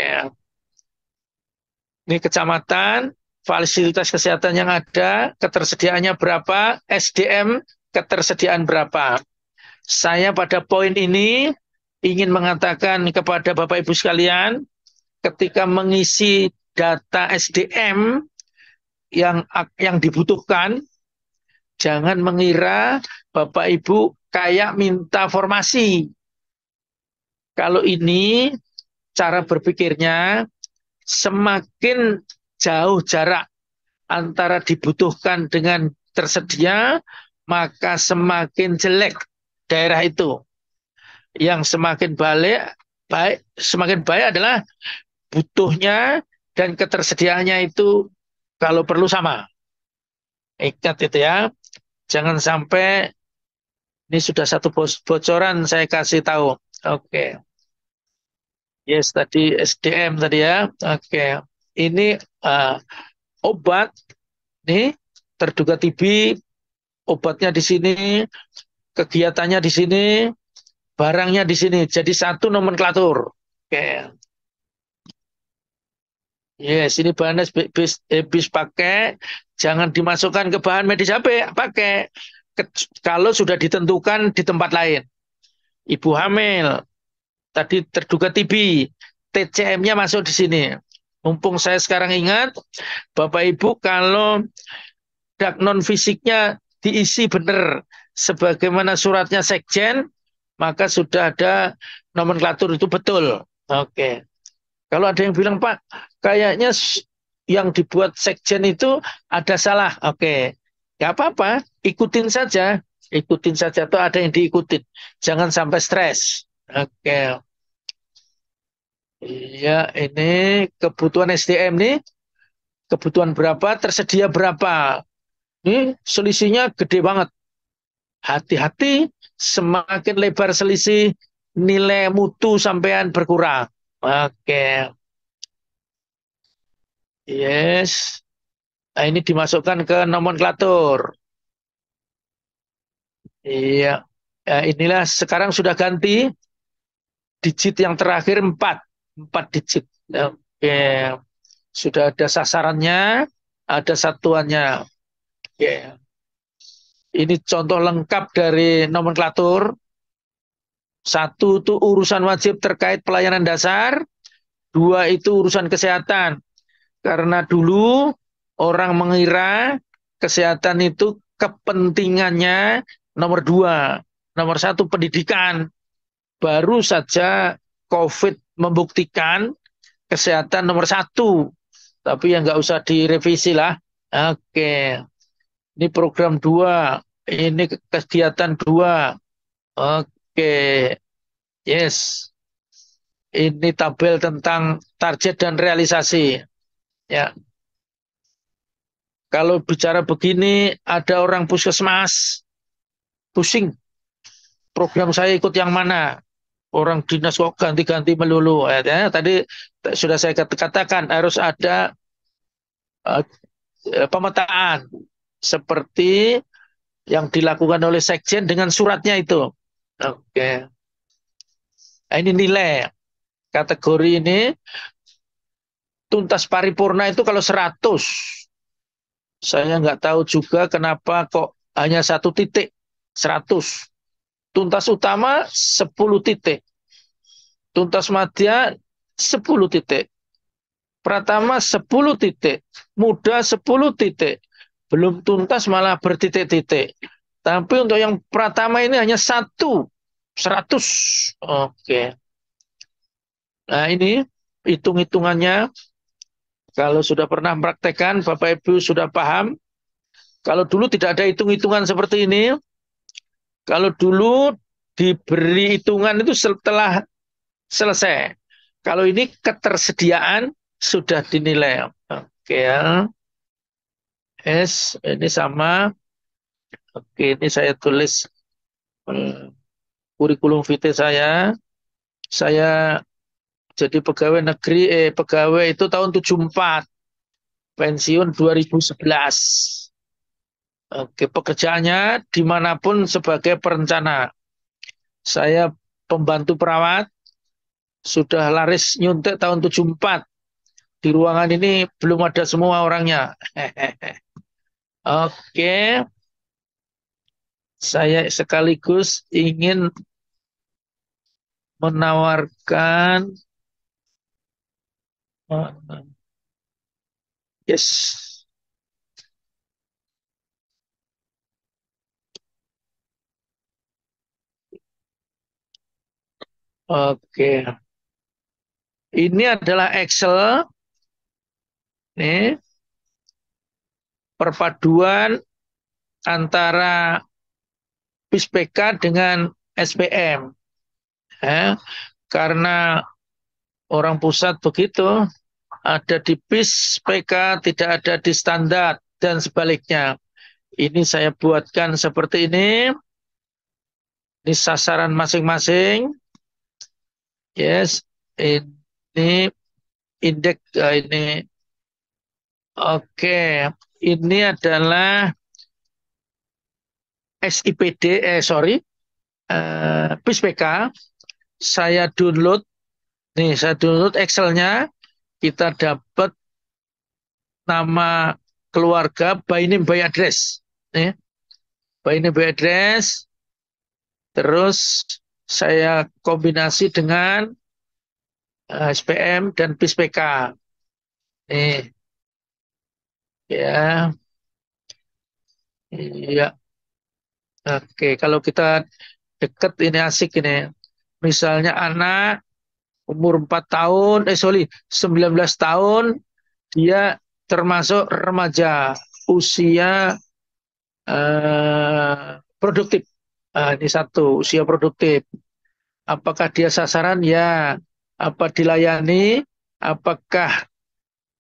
Ini kecamatan, fasilitas kesehatan yang ada, ketersediaannya berapa, SDM ketersediaan berapa. Saya pada poin ini ingin mengatakan kepada Bapak Ibu sekalian, ketika mengisi data SDM yang dibutuhkan, jangan mengira Bapak Ibu kayak minta formasi. Kalau ini cara berpikirnya, semakin jauh jarak antara dibutuhkan dengan tersedia, maka semakin jelek daerah itu. Yang semakin baik adalah butuhnya dan ketersediaannya itu kalau perlu sama. Ingat itu ya. Jangan sampai ini sudah satu bocoran saya kasih tahu. Oke. Yes, tadi SDM tadi ya. Oke. Ini obat nih terduga TB, obatnya di sini, kegiatannya di sini, barangnya di sini. Jadi satu nomenklatur. Oke. Yes, ini bahannya habis pakai, jangan dimasukkan ke bahan medis pakai. Kalau sudah ditentukan di tempat lain. Ibu hamil, tadi terduga TB, TCM-nya masuk di sini. Mumpung saya sekarang ingat, Bapak Ibu kalau non fisiknya diisi benar sebagaimana suratnya Sekjen, maka sudah ada nomenklatur itu betul. Oke. Kalau ada yang bilang, Pak, kayaknya yang dibuat Sekjen itu ada salah. Oke. Gak apa-apa, ikutin saja. Ikutin saja, atau ada yang diikutin. Jangan sampai stres. Oke. Iya, ini kebutuhan SDM nih. Kebutuhan berapa, tersedia berapa. Ini selisihnya gede banget. hati-hati, semakin lebar selisih nilai mutu sampean berkurang. Oke, yes. Nah, ini dimasukkan ke nomenklatur. Iya, inilah sekarang sudah ganti digit yang terakhir 4 digit. Oke, sudah ada sasarannya, ada satuannya. Oke, ini contoh lengkap dari nomenklatur. 1 itu urusan wajib terkait pelayanan dasar, 2 itu urusan kesehatan. Karena dulu orang mengira kesehatan itu kepentingannya nomor 2, nomor 1 pendidikan. Baru saja COVID membuktikan kesehatan nomor 1. Tapi ya nggak usah direvisi lah. Oke, ini program 2, ini kegiatan 2. Oke, yes. Ini tabel tentang target dan realisasi. Ya, kalau bicara begini, ada orang puskesmas pusing. Program saya ikut yang mana? Orang dinas kok ganti-ganti melulu. Ya, tadi sudah saya katakan harus ada pemetaan seperti yang dilakukan oleh Sekjen dengan suratnya itu. Oke. Nah, ini nilai kategori ini tuntas paripurna itu kalau 100. Saya nggak tahu juga kenapa kok hanya 1 titik 100. Tuntas utama 10 titik. Tuntas madya 10 titik. Pratama 10 titik. Muda 10 titik. Belum tuntas malah bertitik-titik. Tapi untuk yang pratama ini hanya 1. 100. Oke. Nah ini hitung-hitungannya. Kalau sudah pernah praktekkan, Bapak Ibu sudah paham. Kalau dulu tidak ada hitung-hitungan seperti ini. Kalau dulu diberi hitungan itu setelah selesai. Kalau ini ketersediaan sudah dinilai. Oke ya. S ini sama. Oke, ini saya tulis kurikulum vitae saya. Saya jadi pegawai negeri, pegawai itu tahun 74. Pensiun 2011. Oke, pekerjaannya dimanapun sebagai perencana. Saya pembantu perawat, sudah laris nyuntik tahun 74. Di ruangan ini belum ada semua orangnya. Oke, saya sekaligus ingin menawarkan, yes. Oke, ini adalah Excel, nih perpaduan antara PISPK dengan SPM. Karena orang pusat begitu, ada di PISPK, tidak ada di standar, dan sebaliknya. Ini saya buatkan seperti ini. Ini sasaran masing-masing. Yes, ini indeks ini. Oke, ini adalah SIPD, PISPK. Saya download, nih saya download Excel-nya. Kita dapat nama keluarga by name by address. Nih, by name by address. Terus saya kombinasi dengan SPM dan PISPK. Nih, ya, iya. Oke, kalau kita deket ini asik ini. Misalnya anak umur 4 tahun, 19 tahun, dia termasuk remaja, usia produktif. Ini 1, usia produktif. Apakah dia sasaran? Ya. Apa dilayani? Apakah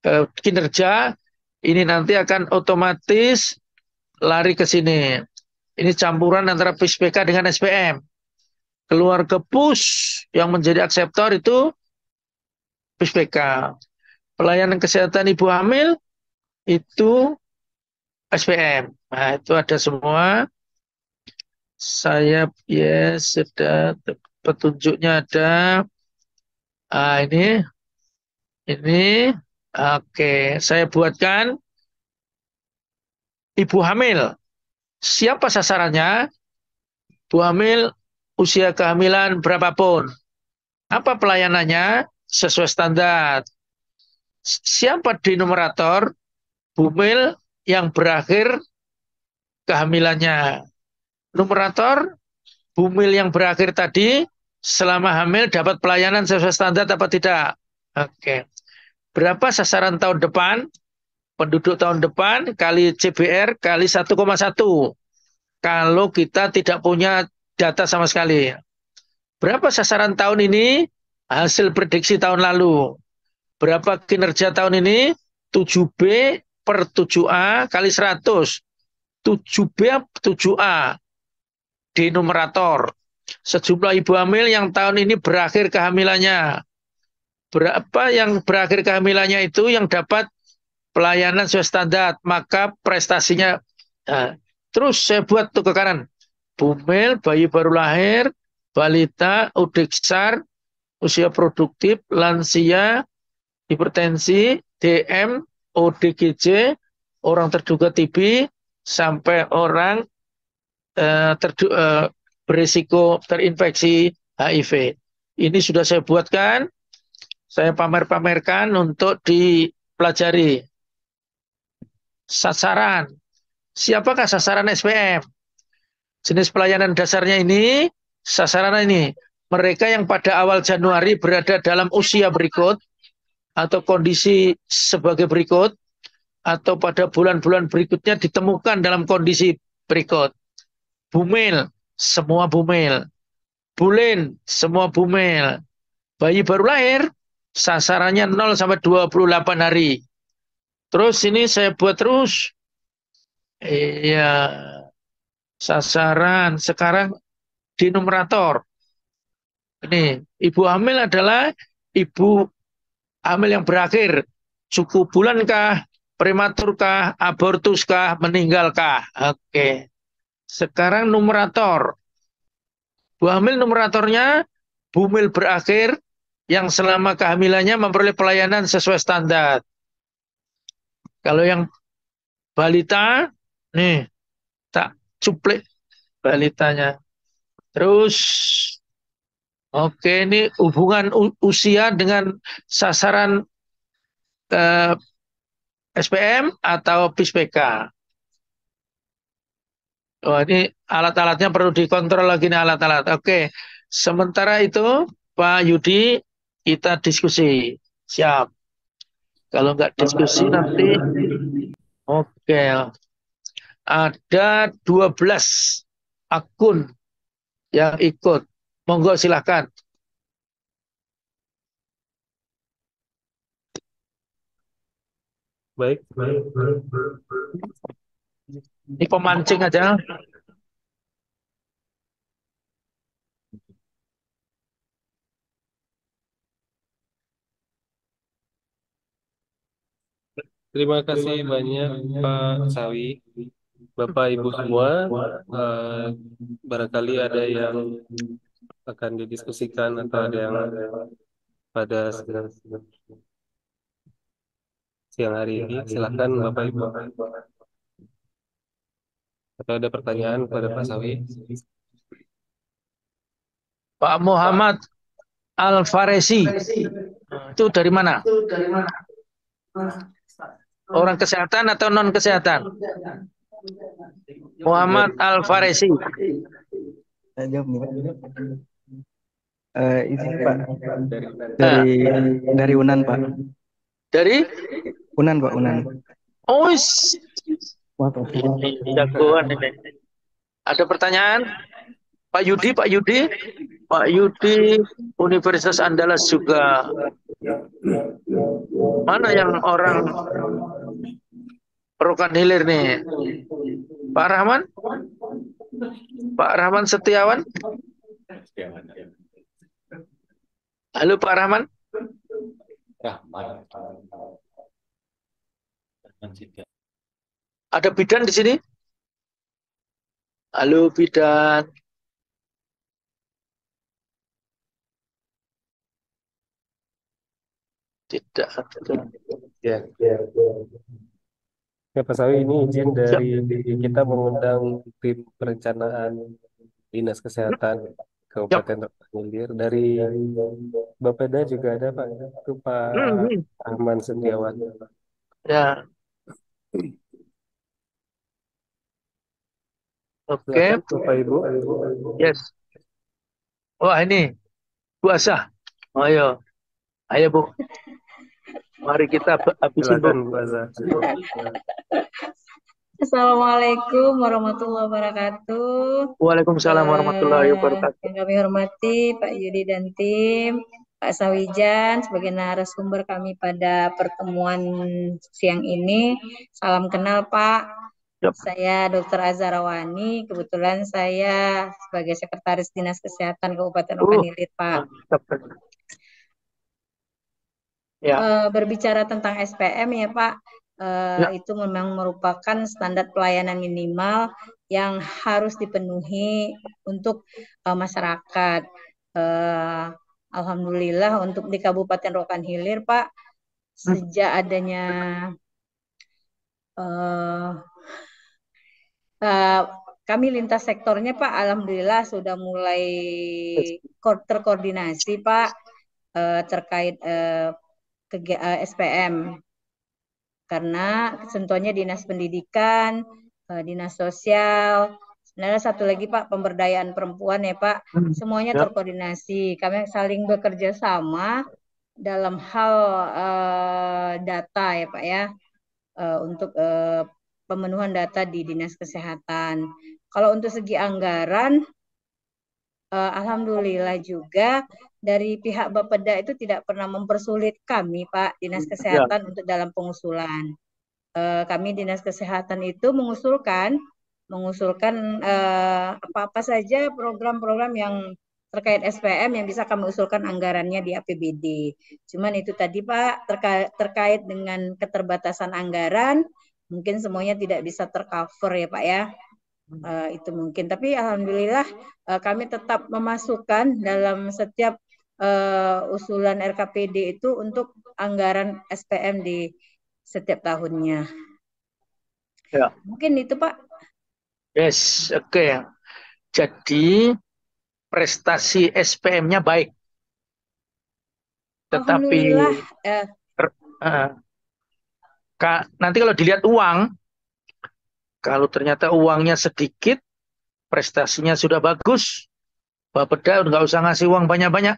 kinerja? Ini nanti akan otomatis lari ke sini. Ini campuran antara PISPK dengan SPM. Keluar ke PUS yang menjadi akseptor itu PISPK. Pelayanan kesehatan ibu hamil itu SPM. Nah, itu ada semua. Saya sudah petunjuknya ada. Ini. Oke, saya buatkan ibu hamil. Siapa sasarannya? Ibu hamil usia kehamilan berapapun. Apa pelayanannya? Sesuai standar. Siapa di numerator? Bumil yang berakhir kehamilannya. Numerator, bumil yang berakhir tadi selama hamil dapat pelayanan sesuai standar apa tidak? Oke. Berapa sasaran tahun depan? Penduduk tahun depan kali CBR kali 1,1. Kalau kita tidak punya data sama sekali. Berapa sasaran tahun ini? Hasil prediksi tahun lalu. Berapa kinerja tahun ini? 7B per 7A kali 100. 7B 7A di numerator. Sejumlah ibu hamil yang tahun ini berakhir kehamilannya. Berapa yang berakhir kehamilannya itu yang dapat pelayanan sesuai standar, maka prestasinya. Nah, terus saya buat tuh ke kanan. Bumil, bayi baru lahir, balita, udiksar, usia produktif, lansia, hipertensi, DM, ODGJ, orang terduga TB, sampai orang berisiko terinfeksi HIV. Ini sudah saya buatkan, saya pamer-pamerkan untuk dipelajari. Sasaran. Siapakah sasaran SPM? Jenis pelayanan dasarnya ini, sasaran ini. Mereka yang pada awal Januari berada dalam usia berikut, atau kondisi sebagai berikut, atau pada bulan-bulan berikutnya ditemukan dalam kondisi berikut. Bumil, semua bumil. Bulin, semua bumil. Bayi baru lahir, sasarannya 0 sampai 28 hari. Terus ini saya buat terus. Sasaran sekarang di numerator. Ini, ibu hamil adalah ibu hamil yang berakhir. Cukup bulankah, prematurkah, abortuskah, meninggalkah? Oke. Sekarang numerator. Ibu hamil numeratornya bumil berakhir yang selama kehamilannya memperoleh pelayanan sesuai standar. Kalau yang balita, nih, tak cuplik balitanya. Terus, oke, ini hubungan usia dengan sasaran SPM atau PISPK. Oh, ini alat-alatnya perlu dikontrol lagi nih alat-alat. Oke, sementara itu Pak Yudi kita diskusi. Siap. Kalau nggak diskusi nanti, oke. Ada 12 akun yang ikut. Monggo silahkan. Baik. Ini pemancing aja. Terima kasih banyak Pak Sawi. Bapak Ibu semua, barangkali ada yang akan didiskusikan atau ada yang pada siang hari ini. Silakan Bapak Ibu. Atau ada pertanyaan kepada Pak Sawi? Pak Muhammad Al-Faresi. Itu dari mana? Orang kesehatan atau non kesehatan? Muhammad Al-Faresi. Ini Pak dari Unan Pak. Dari Unan Pak, Unan. Oh, Ini jagoan ini. Ada pertanyaan? Pak Yudi, Pak Yudi, Pak Yudi, Universitas Andalas juga. Mana yang orang Rokan Hilir nih? Pak Rahman? Pak Rahman Setiawan. Halo Pak Rahman. Ada bidan di sini? Halo bidan. Tidak ada. Ya. Ya, Pak Sawi, ini izin dari kita mengundang tim perencanaan Dinas Kesehatan Kabupaten Rokan Hilir. Dari Bapeda juga ada Pak, itu Pak Ahmad Setiawan. Ya. Oke. Silakan Bapak Ibu. Yes. Wah ini Bu Asah. Ayo. Ayo Bu. Mari kita habisin Bu. Silakan Bu Azhar. Assalamualaikum warahmatullahi wabarakatuh. Waalaikumsalam warahmatullahi wabarakatuh. Yang kami hormati Pak Yudi dan tim, Pak Sawijan sebagai narasumber kami pada pertemuan siang ini. Salam kenal Pak. Yep. Saya Dr. Azarawani. Kebetulan saya sebagai Sekretaris Dinas Kesehatan Kabupaten Rokan Hilir Pak. Ya. Berbicara tentang SPM ya Pak. Itu memang merupakan standar pelayanan minimal yang harus dipenuhi untuk masyarakat. Alhamdulillah untuk di Kabupaten Rokan Hilir Pak, sejak adanya kami lintas sektornya Pak, alhamdulillah sudah mulai terkoordinasi Pak terkait SPM. Karena contohnya Dinas Pendidikan, Dinas Sosial, sebenarnya satu lagi Pak, pemberdayaan perempuan ya Pak, semuanya terkoordinasi. Kami saling bekerja sama dalam hal data ya Pak ya, untuk pemenuhan data di Dinas Kesehatan. Kalau untuk segi anggaran, alhamdulillah juga dari pihak Bapeda itu tidak pernah mempersulit kami Pak Dinas Kesehatan untuk dalam pengusulan. Kami Dinas Kesehatan itu mengusulkan apa-apa saja program-program yang terkait SPM yang bisa kami usulkan anggarannya di APBD. Cuman itu tadi Pak terkait dengan keterbatasan anggaran, mungkin semuanya tidak bisa tercover ya Pak ya. Itu mungkin, tapi alhamdulillah kami tetap memasukkan dalam setiap usulan RKPD itu untuk anggaran SPM di setiap tahunnya. Ya. Mungkin itu Pak. Yes, oke. Jadi prestasi SPM-nya baik. Tetapi nanti kalau dilihat uang, kalau ternyata uangnya sedikit, prestasinya sudah bagus, Bapeda nggak usah ngasih uang banyak-banyak.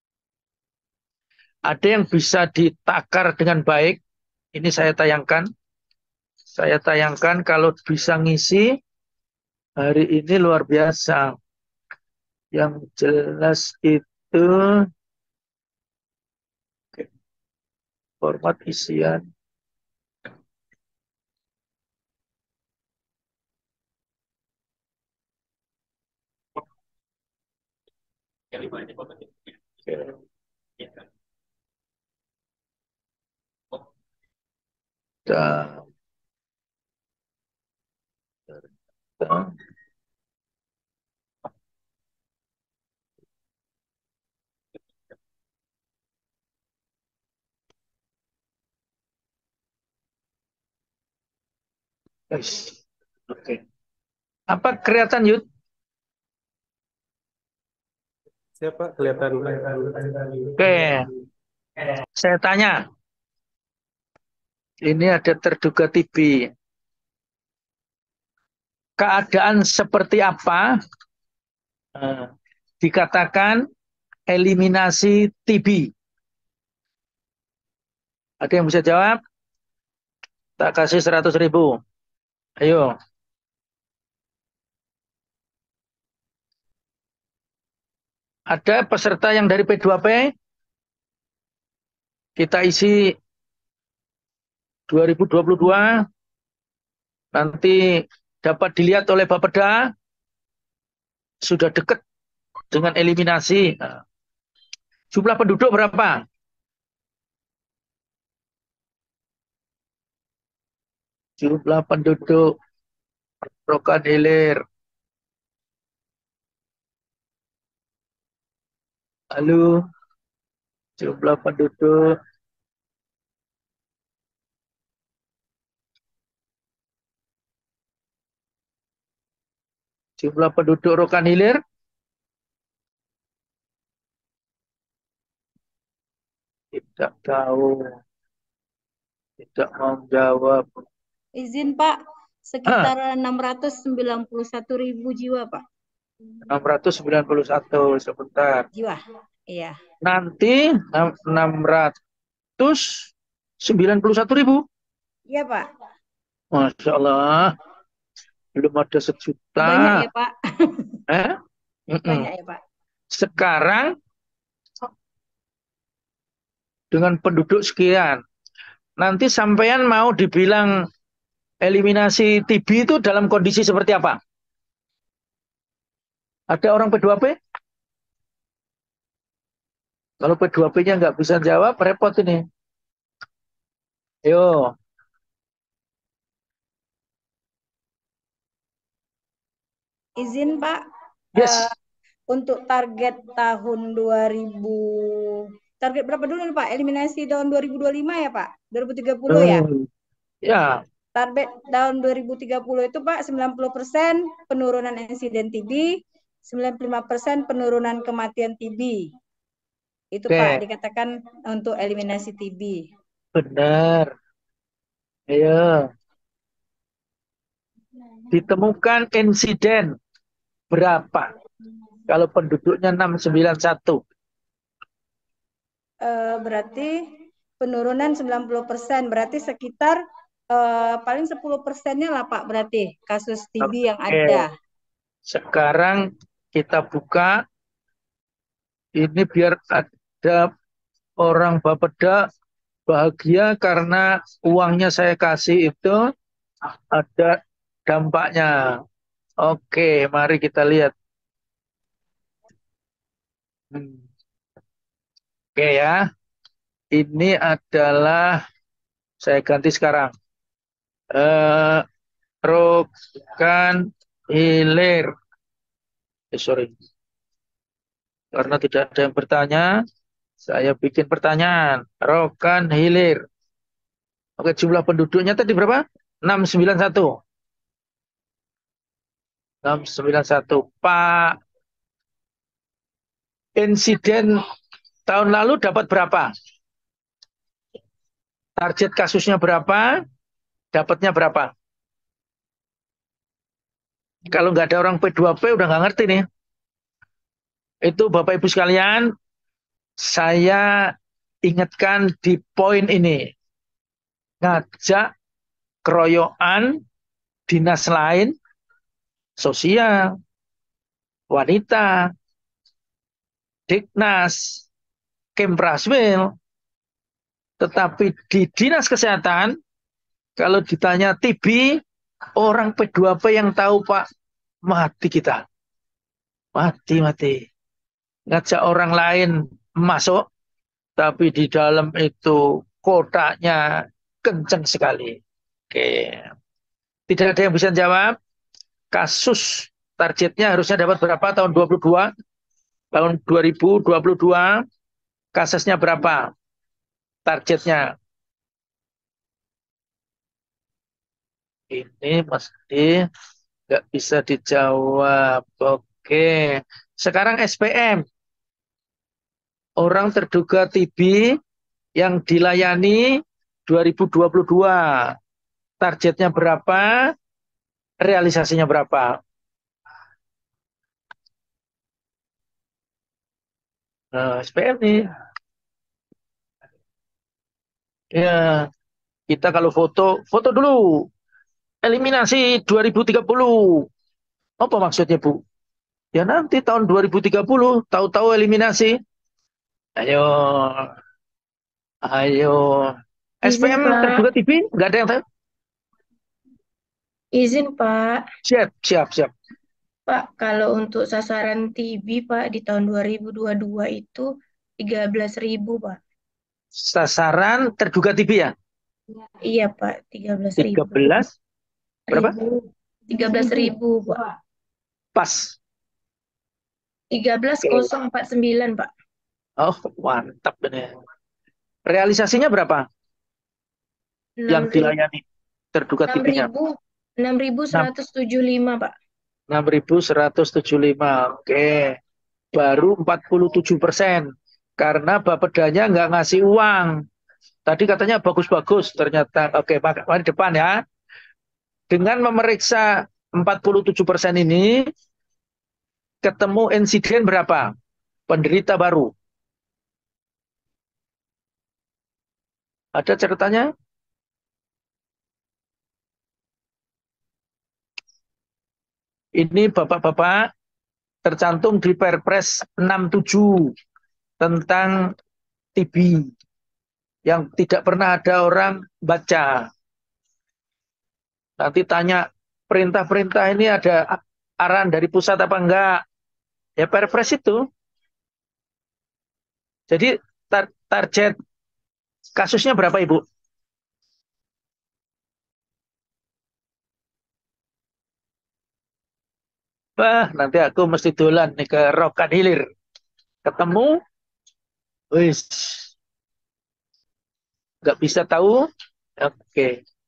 Ada yang bisa ditakar dengan baik, ini saya tayangkan. Saya tayangkan kalau bisa ngisi, hari ini luar biasa. Yang jelas itu, format isian. Oke. Apa kelihatan Yud? Siapa kelihatan? Oke. Saya tanya. Ini ada terduga TB. Keadaan seperti apa dikatakan eliminasi TB? Ada yang bisa jawab? Tak kasih 100.000. Ayo. Ada peserta yang dari P2P? Kita isi 2022. Nanti dapat dilihat oleh Bapeda. sudah dekat dengan eliminasi. Nah, jumlah penduduk berapa? Jumlah penduduk Rokan Hilir. Halo, jumlah penduduk. Jumlah penduduk Rokan Hilir. Tidak tahu. Tidak mau jawab. Izin Pak, sekitar 691.000 jiwa Pak. 691, sebentar. Jiwa, iya. Nanti 691.000. Iya Pak. Masya Allah. Belum ada sejuta. Banyak ya Pak. Banyak ya Pak. Sekarang dengan penduduk sekian. Nanti sampean mau dibilang eliminasi TB itu dalam kondisi seperti apa? Ada orang P2P? Kalau P2P-nya nggak bisa jawab, repot ini. Yo. Izin Pak, Yes. untuk target tahun 2000, target berapa dulu nih Pak? Eliminasi tahun 2025 ya Pak? 2030 ya? Ya. Target tahun 2030 itu Pak 90% penurunan insiden TB, 95% penurunan kematian TB. Itu Pak dikatakan untuk eliminasi TB. Benar. Ayo. Ditemukan insiden berapa? Kalau penduduknya 691. Berarti penurunan 90%, berarti sekitar paling 10%-nya lah Pak, berarti kasus TB yang ada. Sekarang kita buka ini biar ada orang Bapeda bahagia karena uangnya saya kasih itu ada dampaknya. Oke, mari kita lihat. Oke ya, ini adalah saya ganti sekarang. Rokan Hilir. Sorry. Karena tidak ada yang bertanya, saya bikin pertanyaan. Rokan Hilir. Oke, jumlah penduduknya tadi berapa? 691. 691. Pak, insiden tahun lalu dapat berapa? Target kasusnya berapa? Dapatnya berapa? Kalau nggak ada orang P2P udah nggak ngerti nih. Itu Bapak Ibu sekalian, saya ingatkan di poin ini. Ngajak keroyokan dinas lain, sosial, wanita, Diknas, Kemprasmil, tetapi di dinas kesehatan, kalau ditanya TB, orang P2P yang tahu Pak, mati kita. Mati. Ngajak orang lain masuk, tapi di dalam itu kotaknya kenceng sekali. Oke. Tidak ada yang bisa jawab. Kasus targetnya harusnya dapat berapa tahun 22? Tahun 2022 kasusnya berapa? Targetnya. Ini mesti nggak bisa dijawab. Oke. Sekarang SPM. Orang terduga TB yang dilayani 2022. Targetnya berapa? Realisasinya berapa? Nah, SPM nih. Ya, kita kalau foto dulu. Eliminasi 2030. Apa maksudnya, Bu? Ya nanti tahun 2030, tahu-tahu eliminasi. Ayo. Izin, SPM Pak. terduga TB? Nggak ada yang tahu? Izin, Pak. Siap. Pak, kalau untuk sasaran TB, Pak, di tahun 2022 itu 13.000, Pak. Sasaran terduga TB ya? Iya, Pak, 13.000. 13 berapa? 13.000, Pak. Pas. 13.049, Pak. Oh, mantap ini. Realisasinya berapa yang 6.000. dilayani terduga TB-nya? 6.175, Pak. 6.175. Oke. Baru 47%. Karena Bapedanya nggak ngasih uang. Tadi katanya bagus-bagus, ternyata. Oke, mari depan ya. Dengan memeriksa 47% ini, ketemu insiden berapa? Penderita baru. Ada catatannya? Ini Bapak-Bapak tercantum di Perpres 67 tentang TB yang tidak pernah ada orang baca. Nanti tanya perintah-perintah ini ada arahan dari pusat apa enggak? Ya Perpres itu. Jadi target kasusnya berapa Ibu? Wah, nanti aku mesti dolan nih ke Rokan Hilir. Ketemu, wis, nggak bisa tahu. Oke,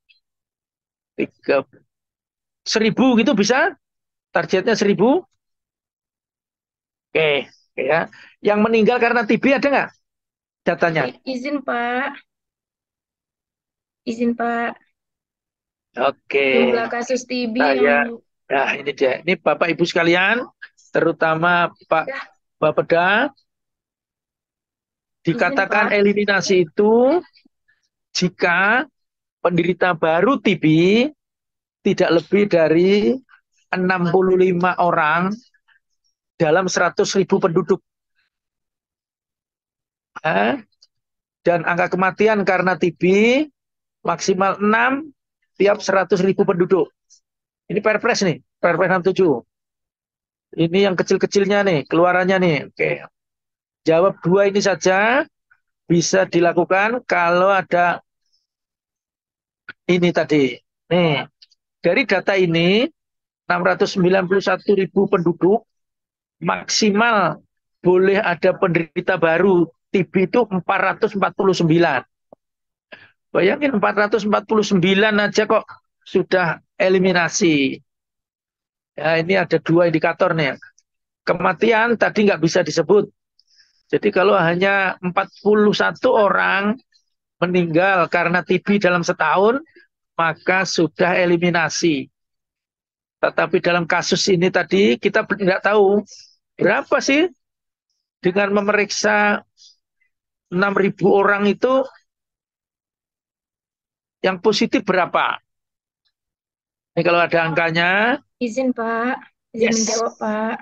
1.000 gitu bisa? Targetnya 1.000? Oke, ya. Yang meninggal karena TB ada nggak datanya? Izin, Pak. Izin, Pak. Oke. Jumlah kasus TB Saya, yang nah ini dia. Ini Bapak Ibu sekalian, terutama Pak Bapeda, dikatakan Pak. eliminasi itu jika penderita baru TB tidak lebih dari 65 orang dalam 100.000 penduduk. Dan angka kematian karena TB maksimal 6 tiap 100.000 penduduk. Ini Perpres nih, Perpres 67. Ini yang kecil-kecilnya nih, keluarannya nih. Oke. Jawab dua ini saja bisa dilakukan kalau ada ini tadi. Nih, dari data ini 691.000 penduduk maksimal boleh ada penderita baru TB itu 449. Bayangin 449 aja kok sudah eliminasi. Ya, ini ada dua indikator nih. Kematian tadi nggak bisa disebut. Jadi kalau hanya 41 orang meninggal karena TB dalam setahun, maka sudah eliminasi. Tetapi dalam kasus ini tadi kita tidak tahu berapa sih dengan memeriksa 6.000 orang itu yang positif berapa? Ini kalau ada angkanya. Izin, Pak. Izin menjawab, Pak.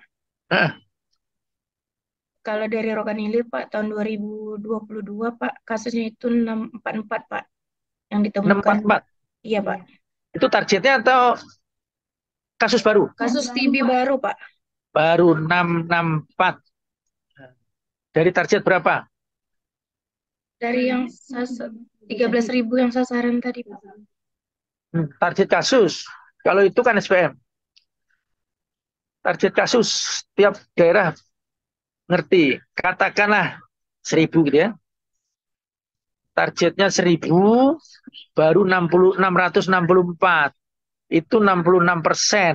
Kalau dari Rokan Hilir, Pak, tahun 2022, Pak, kasusnya itu 644, Pak, yang ditemukan. 644? Iya, Pak. Itu targetnya atau kasus baru? Kasus TB baru, Pak. Baru 664. Dari target berapa? Dari yang 13.000 yang sasaran tadi, Pak. Target kasus. Kalau itu kan SPM. Target kasus tiap daerah ngerti. Katakanlah 1.000 gitu ya. Targetnya 1.000, baru 664. Itu 66%.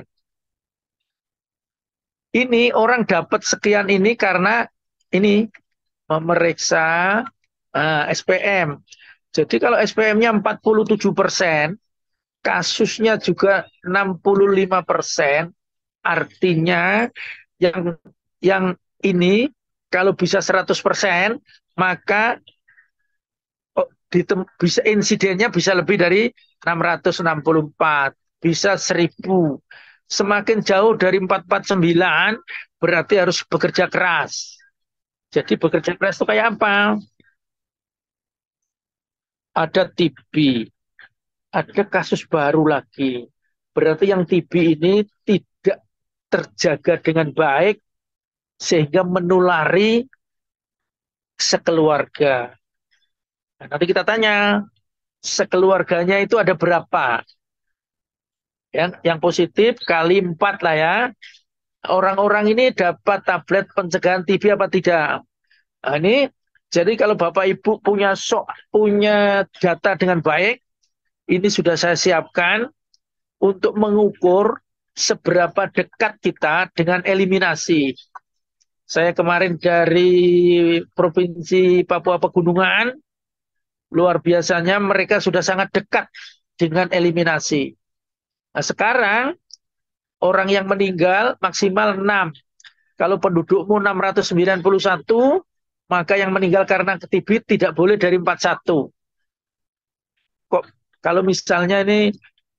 Ini orang dapat sekian ini karena ini memeriksa SPM. Jadi kalau SPM-nya 47%, kasusnya juga 65%, artinya yang ini kalau bisa 100%, maka bisa insidennya bisa lebih dari 664, bisa 1.000. Semakin jauh dari 449 berarti harus bekerja keras. Jadi bekerja keras itu kayak apa? Ada TB, ada kasus baru lagi. Berarti yang TB ini tidak terjaga dengan baik sehingga menulari sekeluarga. Nah, nanti kita tanya, sekeluarganya itu ada berapa? Yang positif kali 4 lah ya. Orang-orang ini dapat tablet pencegahan TB apa tidak? Nah, ini jadi kalau Bapak Ibu punya data dengan baik, ini sudah saya siapkan untuk mengukur seberapa dekat kita dengan eliminasi. Saya kemarin dari Provinsi Papua Pegunungan, luar biasanya mereka sudah sangat dekat dengan eliminasi. Nah, sekarang orang yang meninggal maksimal 6. Kalau pendudukmu 691, maka yang meninggal karena TB tidak boleh dari 41. Kok kalau misalnya ini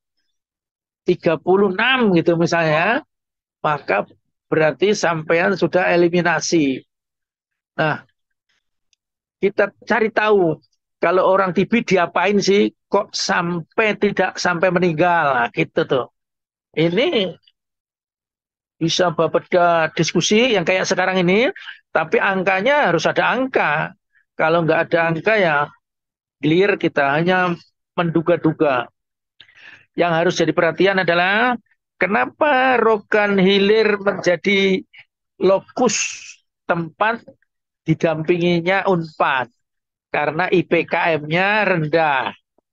36 gitu misalnya, maka berarti sampean sudah eliminasi. Nah, kita cari tahu kalau orang TB diapain sih kok tidak sampai meninggal. Nah, gitu tuh. Ini bisa Bapeda diskusi yang kayak sekarang ini, tapi angkanya harus ada angka. Kalau nggak ada angka ya clear, kita hanya menduga-duga. Yang harus jadi perhatian adalah kenapa Rokan Hilir menjadi lokus tempat didampinginya Unpad? Karena IPKM-nya rendah.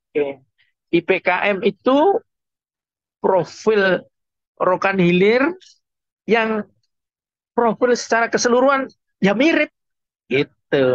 IPKM itu profil Rokan Hilir yang profil secara keseluruhan ya mirip gitu.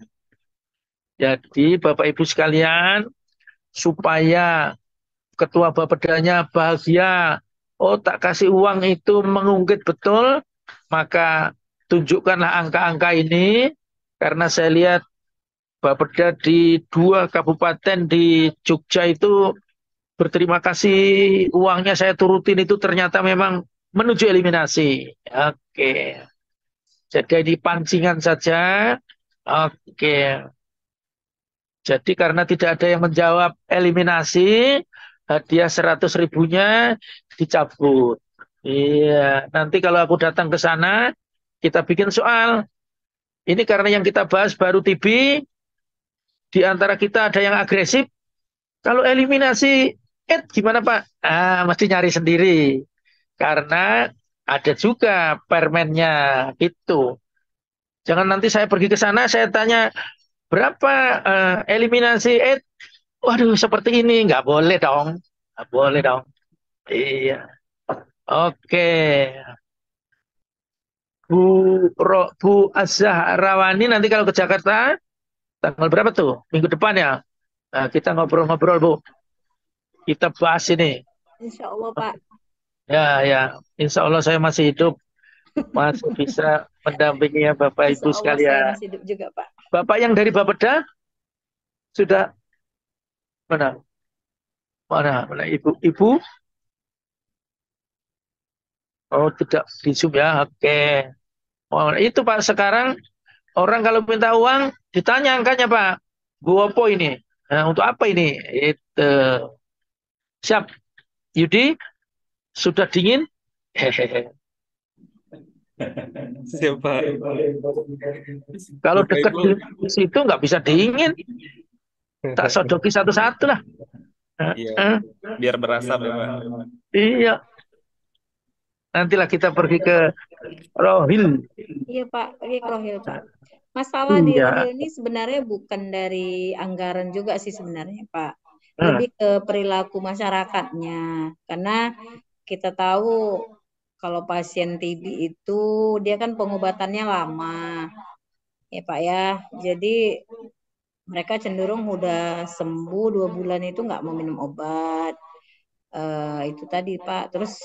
Jadi Bapak Ibu sekalian, supaya ketua Bapedanya bahagia, oh tak kasih uang itu mengungkit betul, maka tunjukkanlah angka-angka ini, karena saya lihat Bapeda di 2 kabupaten di Jogja itu berterima kasih, uangnya saya turutin itu ternyata memang menuju eliminasi. Oke. Jadi ini pancingan saja. Oke. Jadi karena tidak ada yang menjawab eliminasi, hadiah 100 ribunya dicabut. Iya, nanti kalau aku datang ke sana, kita bikin soal. Ini karena yang kita bahas baru TB, di antara kita ada yang agresif. Kalau eliminasi, gimana Pak? Mesti nyari sendiri. Karena ada juga permennya, gitu. Jangan nanti saya pergi ke sana, saya tanya, berapa eliminasi waduh seperti ini, nggak boleh dong. Nggak boleh dong. Iya. Oke. Bu Azahrawani nanti kalau ke Jakarta, tanggal berapa tuh? Minggu depan ya? Nah, kita ngobrol-ngobrol, Bu. Kita bahas ini. Insya Allah, Pak. Ya. Insya Allah saya masih hidup. Masih bisa mendampingi Bapak Insya Ibu Allah saya sekalian. masih hidup juga, Pak. Bapak yang dari Bapeda sudah mana? Mana ibu? Oh, tidak di Zoom ya. Oke. Oh, itu Pak, sekarang orang kalau minta uang ditanya angkanya Pak. Bu apa ini? Nah, untuk apa ini? Itu. Siap. Yudi, sudah dingin? Hehehe. Siapa? Kalau Bapak dekat Ibu. di situ nggak bisa dingin. Tak sodoki satu-satu lah. Iya, biar berasap ya Pak. Iya. Nantilah kita pergi ke Rohil. Iya, Pak. Pergi ke Rohil, Pak. Masalah di Iya. Rohil ini sebenarnya bukan dari anggaran juga sih sebenarnya, Pak. Lebih ke perilaku masyarakatnya. Karena kita tahu kalau pasien TB itu dia kan pengobatannya lama. Ya, Pak ya. Jadi mereka cenderung udah sembuh 2 bulan itu nggak mau minum obat. Itu tadi, Pak. Terus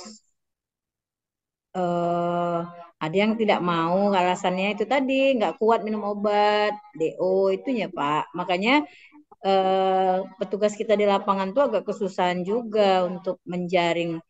ada yang tidak mau, alasannya itu tadi nggak kuat minum obat DO itunya Pak. Makanya petugas kita di lapangan tuh agak kesusahan juga untuk menjaring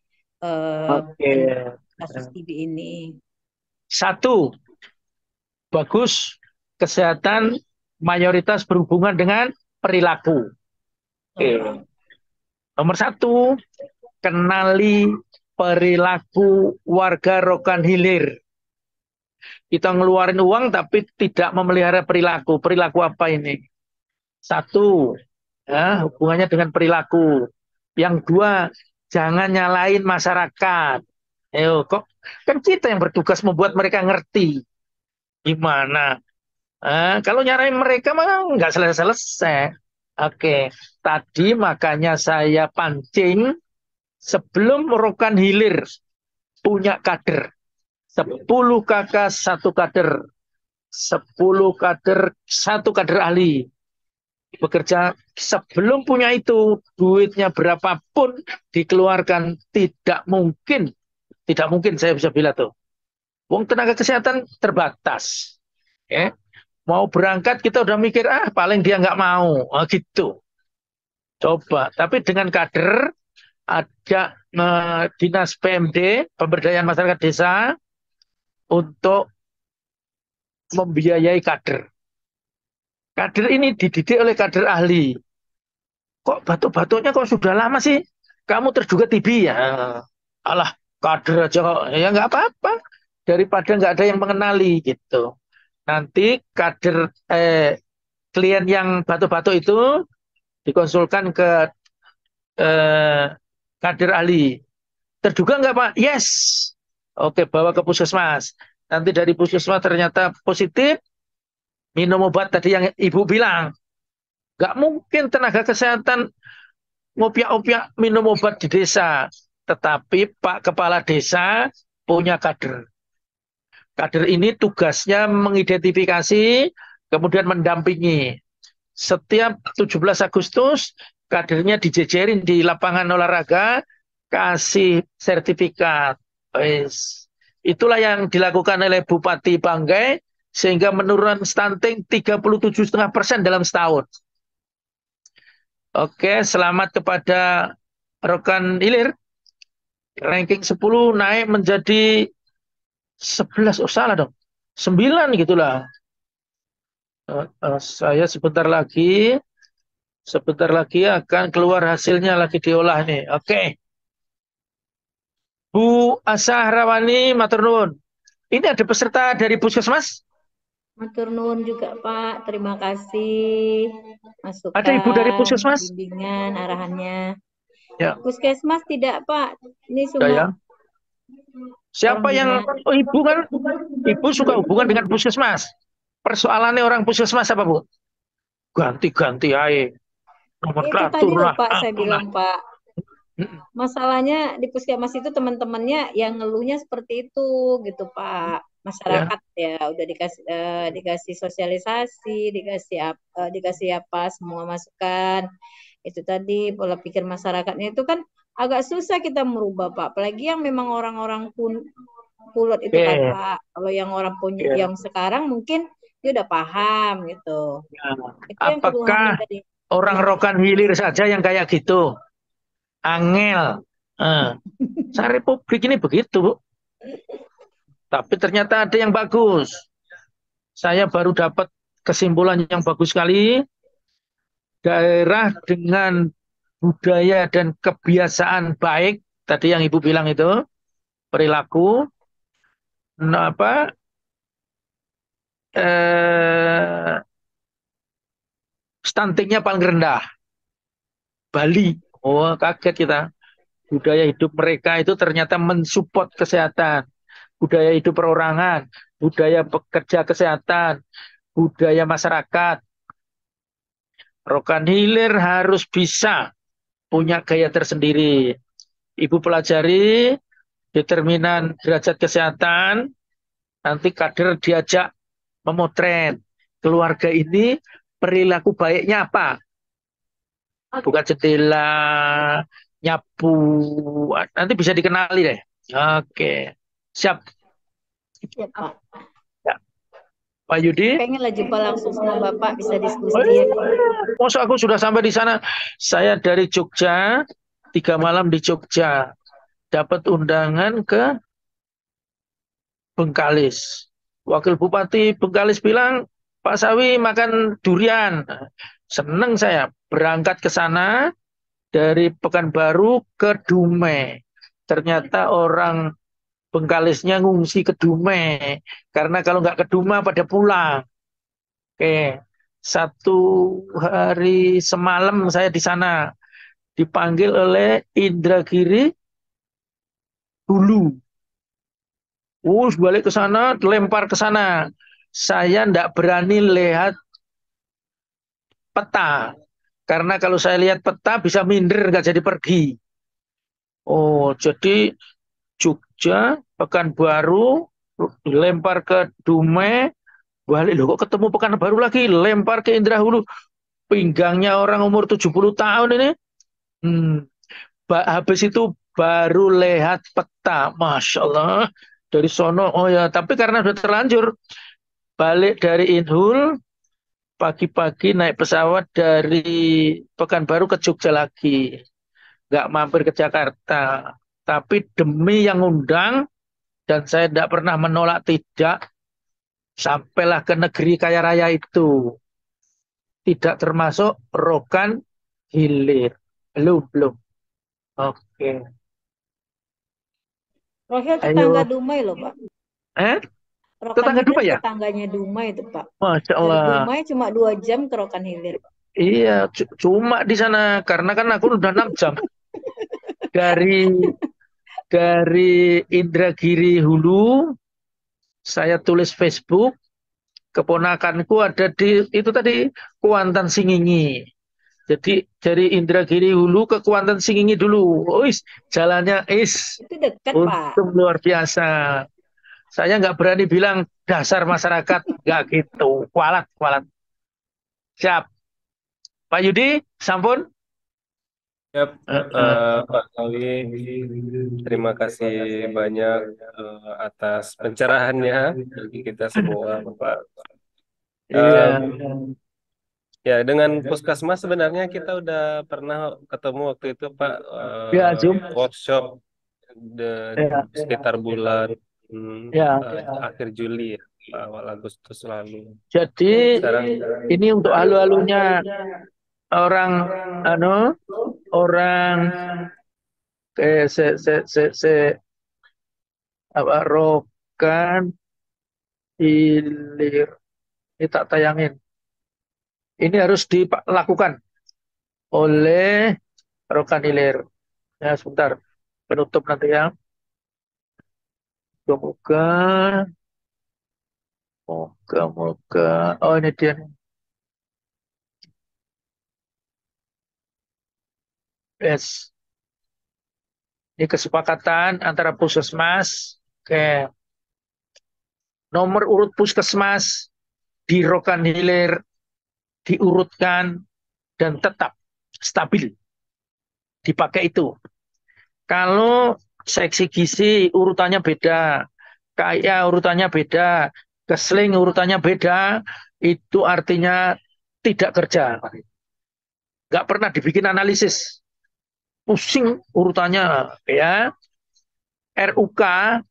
kasus TB ini. 1, bagus kesehatan mayoritas berhubungan dengan perilaku. Nomor 1, kenali perilaku warga Rokan Hilir. Kita ngeluarin uang tapi tidak memelihara perilaku. Perilaku apa ini? Satu, ya, hubungannya dengan perilaku. Yang dua, jangan nyalain masyarakat. Ayo, kok kan kita yang bertugas membuat mereka ngerti gimana. Kalau nyarain mereka mah nggak selesai-selesai. Oke, tadi makanya saya pancing sebelum Rokan Hilir punya kader. 10 kakak, 1 kader. 10 kader, 1 kader ahli. Bekerja sebelum punya itu, duitnya berapapun dikeluarkan, tidak mungkin saya bisa bilang tuh. Wong tenaga kesehatan terbatas. Ya. Mau berangkat kita udah mikir, paling dia nggak mau. Gitu. Coba. Tapi dengan kader, ada dinas PMD, pemberdayaan masyarakat desa, untuk membiayai kader. Kader ini dididik oleh kader ahli. Kok batuk-batuknya kok sudah lama sih? Kamu terjuga TB ya? Alah, kader aja kok. Ya nggak apa-apa. Daripada nggak ada yang mengenali gitu. Nanti kader klien yang batuk-batuk itu dikonsulkan ke kader ahli. Terjuga nggak Pak? Yes. Oke, bawa ke puskesmas. Nanti dari puskesmas ternyata positif, minum obat tadi yang Ibu bilang. Nggak mungkin tenaga kesehatan ngopiak-opiak minum obat di desa. Tetapi Pak Kepala Desa punya kader. Kader ini tugasnya mengidentifikasi, kemudian mendampingi. Setiap 17 Agustus, kadernya dijejerin di lapangan olahraga, kasih sertifikat. Itulah yang dilakukan oleh Bupati Banggai, sehingga menurunkan stunting 37,5% dalam setahun. Oke, selamat kepada Rokan Hilir. Ranking 10 naik menjadi 11. Oh salah dong. 9 gitulah. Saya sebentar lagi akan keluar hasilnya, lagi diolah nih. Oke. Bu Asah Rawani, matur nuwun. Ini ada peserta dari puskesmas? Matur nuwun juga Pak, terima kasih masukan, Ada ibu dari puskesmas? bimbingan, arahannya. Ya. Puskesmas tidak Pak, ini Sudah ya. cuma Siapa yang ibu kan? Ibu suka hubungan dengan puskesmas. Persoalannya orang puskesmas apa Bu? Ganti-ganti aja. itu tadi loh Pak, saya bilang Pak. Masalahnya di puskesmas itu teman-temannya yang ngeluhnya seperti itu gitu Pak. Masyarakat ya udah dikasih sosialisasi, dikasih apa semua masukan. Itu tadi pola pikir masyarakatnya itu kan agak susah kita merubah Pak. Apalagi yang memang orang-orang kulot itu kan Pak. Kalau yang orang punya yang sekarang mungkin dia udah paham gitu. Itu yang apakah orang Rokan Hilir saja yang kayak gitu? Angel. Saya Republik ini begitu, Bu. Tapi ternyata ada yang bagus. Saya baru dapat kesimpulan yang bagus sekali. Daerah dengan budaya dan kebiasaan baik, tadi yang Ibu bilang itu, perilaku, stuntingnya paling rendah. Bali. Oh, kaget kita. Budaya hidup mereka itu ternyata mensupport kesehatan. Budaya hidup perorangan, budaya pekerja kesehatan, budaya masyarakat. Rokan Hilir harus bisa punya gaya tersendiri. Ibu pelajari determinan derajat kesehatan, nanti kader diajak memotret keluarga ini perilaku baiknya apa. Buka jendela, nyapu, nanti bisa dikenali deh. Oke, siap. Ya, Pak. Ya. Pak Yudi. Pengenlah jumpa langsung sama Bapak, bisa diskusi. Masa aku sudah sampai di sana. Saya dari Jogja, 3 malam di Jogja, dapat undangan ke Bengkalis. Wakil Bupati Bengkalis bilang, Pak Sawi makan durian. Seneng saya berangkat ke sana dari Pekanbaru ke Dumai. ternyata orang Bengkalisnya ngungsi ke Dumai. Karena kalau nggak ke Dumai pada pulang. Oke, satu hari semalam saya di sana dipanggil oleh Indragiri Hulu. Balik ke sana, lempar ke sana. Saya nggak berani lihat peta. Karena kalau saya lihat peta bisa minder, nggak jadi pergi. Oh, jadi Jogja, Pekanbaru, dilempar ke Dumai, balik loh kok ketemu Pekanbaru lagi, lempar ke Indrahulu. Pinggangnya orang umur 70 tahun ini. Hmm, habis itu baru lihat peta. Masya Allah. Dari sono, oh ya, tapi karena udah terlanjur, balik dari Inhul, pagi-pagi naik pesawat dari Pekanbaru ke Jogja lagi. Nggak mampir ke Jakarta. Tapi demi yang undang, dan saya tidak pernah menolak tidak, sampailah ke negeri kaya raya itu. Tidak termasuk Rokan Hilir. Belum. Oke. Rohil tetangga Ayo. Dumai loh, Pak. Rokan Tetangga Hilir Dumai ya? tetangganya Dumai itu, Pak. Masya Dari Allah. Dumai cuma 2 jam ke Rokan Hilir. Iya, cuma di sana. Karena kan aku udah 6 jam. Dari Indragiri Hulu, saya tulis Facebook, keponakanku ada di itu tadi Kuantan Singingi. Jadi dari Indragiri Hulu ke Kuantan Singingi dulu. Jalannya Itu dekat, Pak. untung luar biasa. Saya nggak berani bilang dasar masyarakat, nggak gitu. Kualat. Siap. Pak Yudi, sampun. Yap, Pak Sawi, terima kasih banyak atas pencerahannya bagi kita semua, Pak. Iya. Ya, dengan Puskesmas sebenarnya kita udah pernah ketemu waktu itu, Pak, Ya, Zoom. workshop Ya. sekitar bulan Ya. akhir Juli, ya, awal Agustus lalu. Jadi Sekarang ini untuk halu-halunya orang Rokan Hilir. Ini tak tayangin. Ini harus dilakukan oleh Rokan Hilir. Ya, sebentar. Penutup nanti ya. Moga. Oh, ini dia. Yes. Ini kesepakatan antara Puskesmas ke nomor urut Puskesmas di Rokan Hilir diurutkan dan tetap stabil dipakai itu. Kalau seksi gizi urutannya beda, kaya urutannya beda, kesling urutannya beda, itu artinya tidak kerja. Nggak pernah dibikin analisis. Pusing urutannya ya. RUK,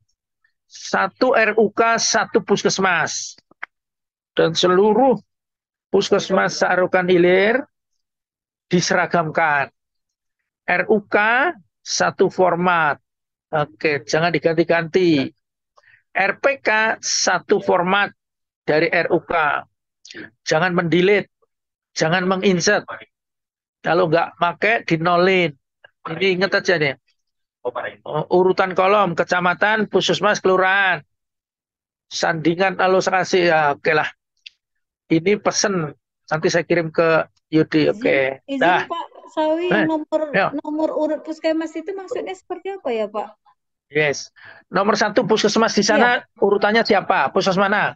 1 puskesmas. Dan seluruh puskesmas Rokan Hilir diseragamkan. RUK 1 format. Oke, jangan diganti-ganti. RPK 1 format dari RUK. Jangan mendelete, jangan menginsert. Kalau nggak pakai, dinolin. Ini ingat aja nih. Urutan kolom, kecamatan, puskesmas, kelurahan. Sandingan alokasi, ya oke lah. Ini pesen, nanti saya kirim ke Yudi. Oke. Izin Pak Sawi, nomor urut puskesmas itu maksudnya seperti apa ya, Pak? Yes. Nomor 1 puskesmas di sana urutannya siapa? Puskesmas mana?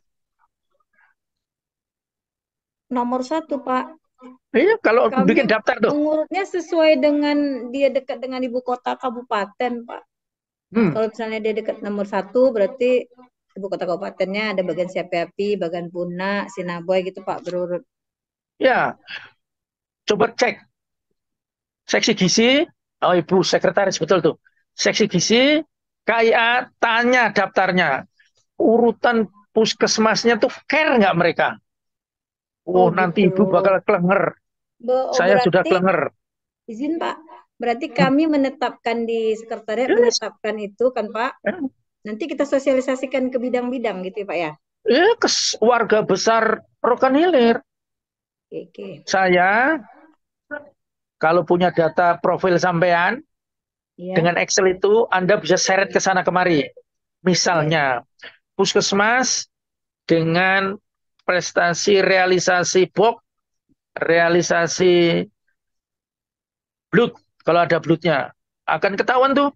Nomor 1, Pak. Iya, kalau bikin daftar tuh. Mengurutnya sesuai dengan dia dekat dengan ibu kota kabupaten, Pak. Kalau misalnya dia dekat nomor 1, berarti ibu kota kabupatennya ada bagian Siapi-api, bagian Puna, Sinaboy gitu, Pak, berurut. Ya, coba cek. Seksi gizi, oh Ibu Sekretaris, betul tuh. Seksi gizi, KIA, tanya daftarnya. Urutan puskesmasnya tuh care nggak mereka? Nanti gitu. Ibu bakal klenger. Saya sudah klenger. Izin Pak, Berarti kami menetapkan di sekretariat menetapkan itu kan Pak. Nanti kita sosialisasikan ke bidang-bidang gitu ya Pak ya. Ke warga besar Rokan Hilir. Oke. Saya kalau punya data profil sampean Iya. dengan Excel itu Anda bisa seret ke sana kemari. Misalnya puskesmas dengan prestasi realisasi BOK, realisasi blood, kalau ada bloodnya akan ketahuan tuh.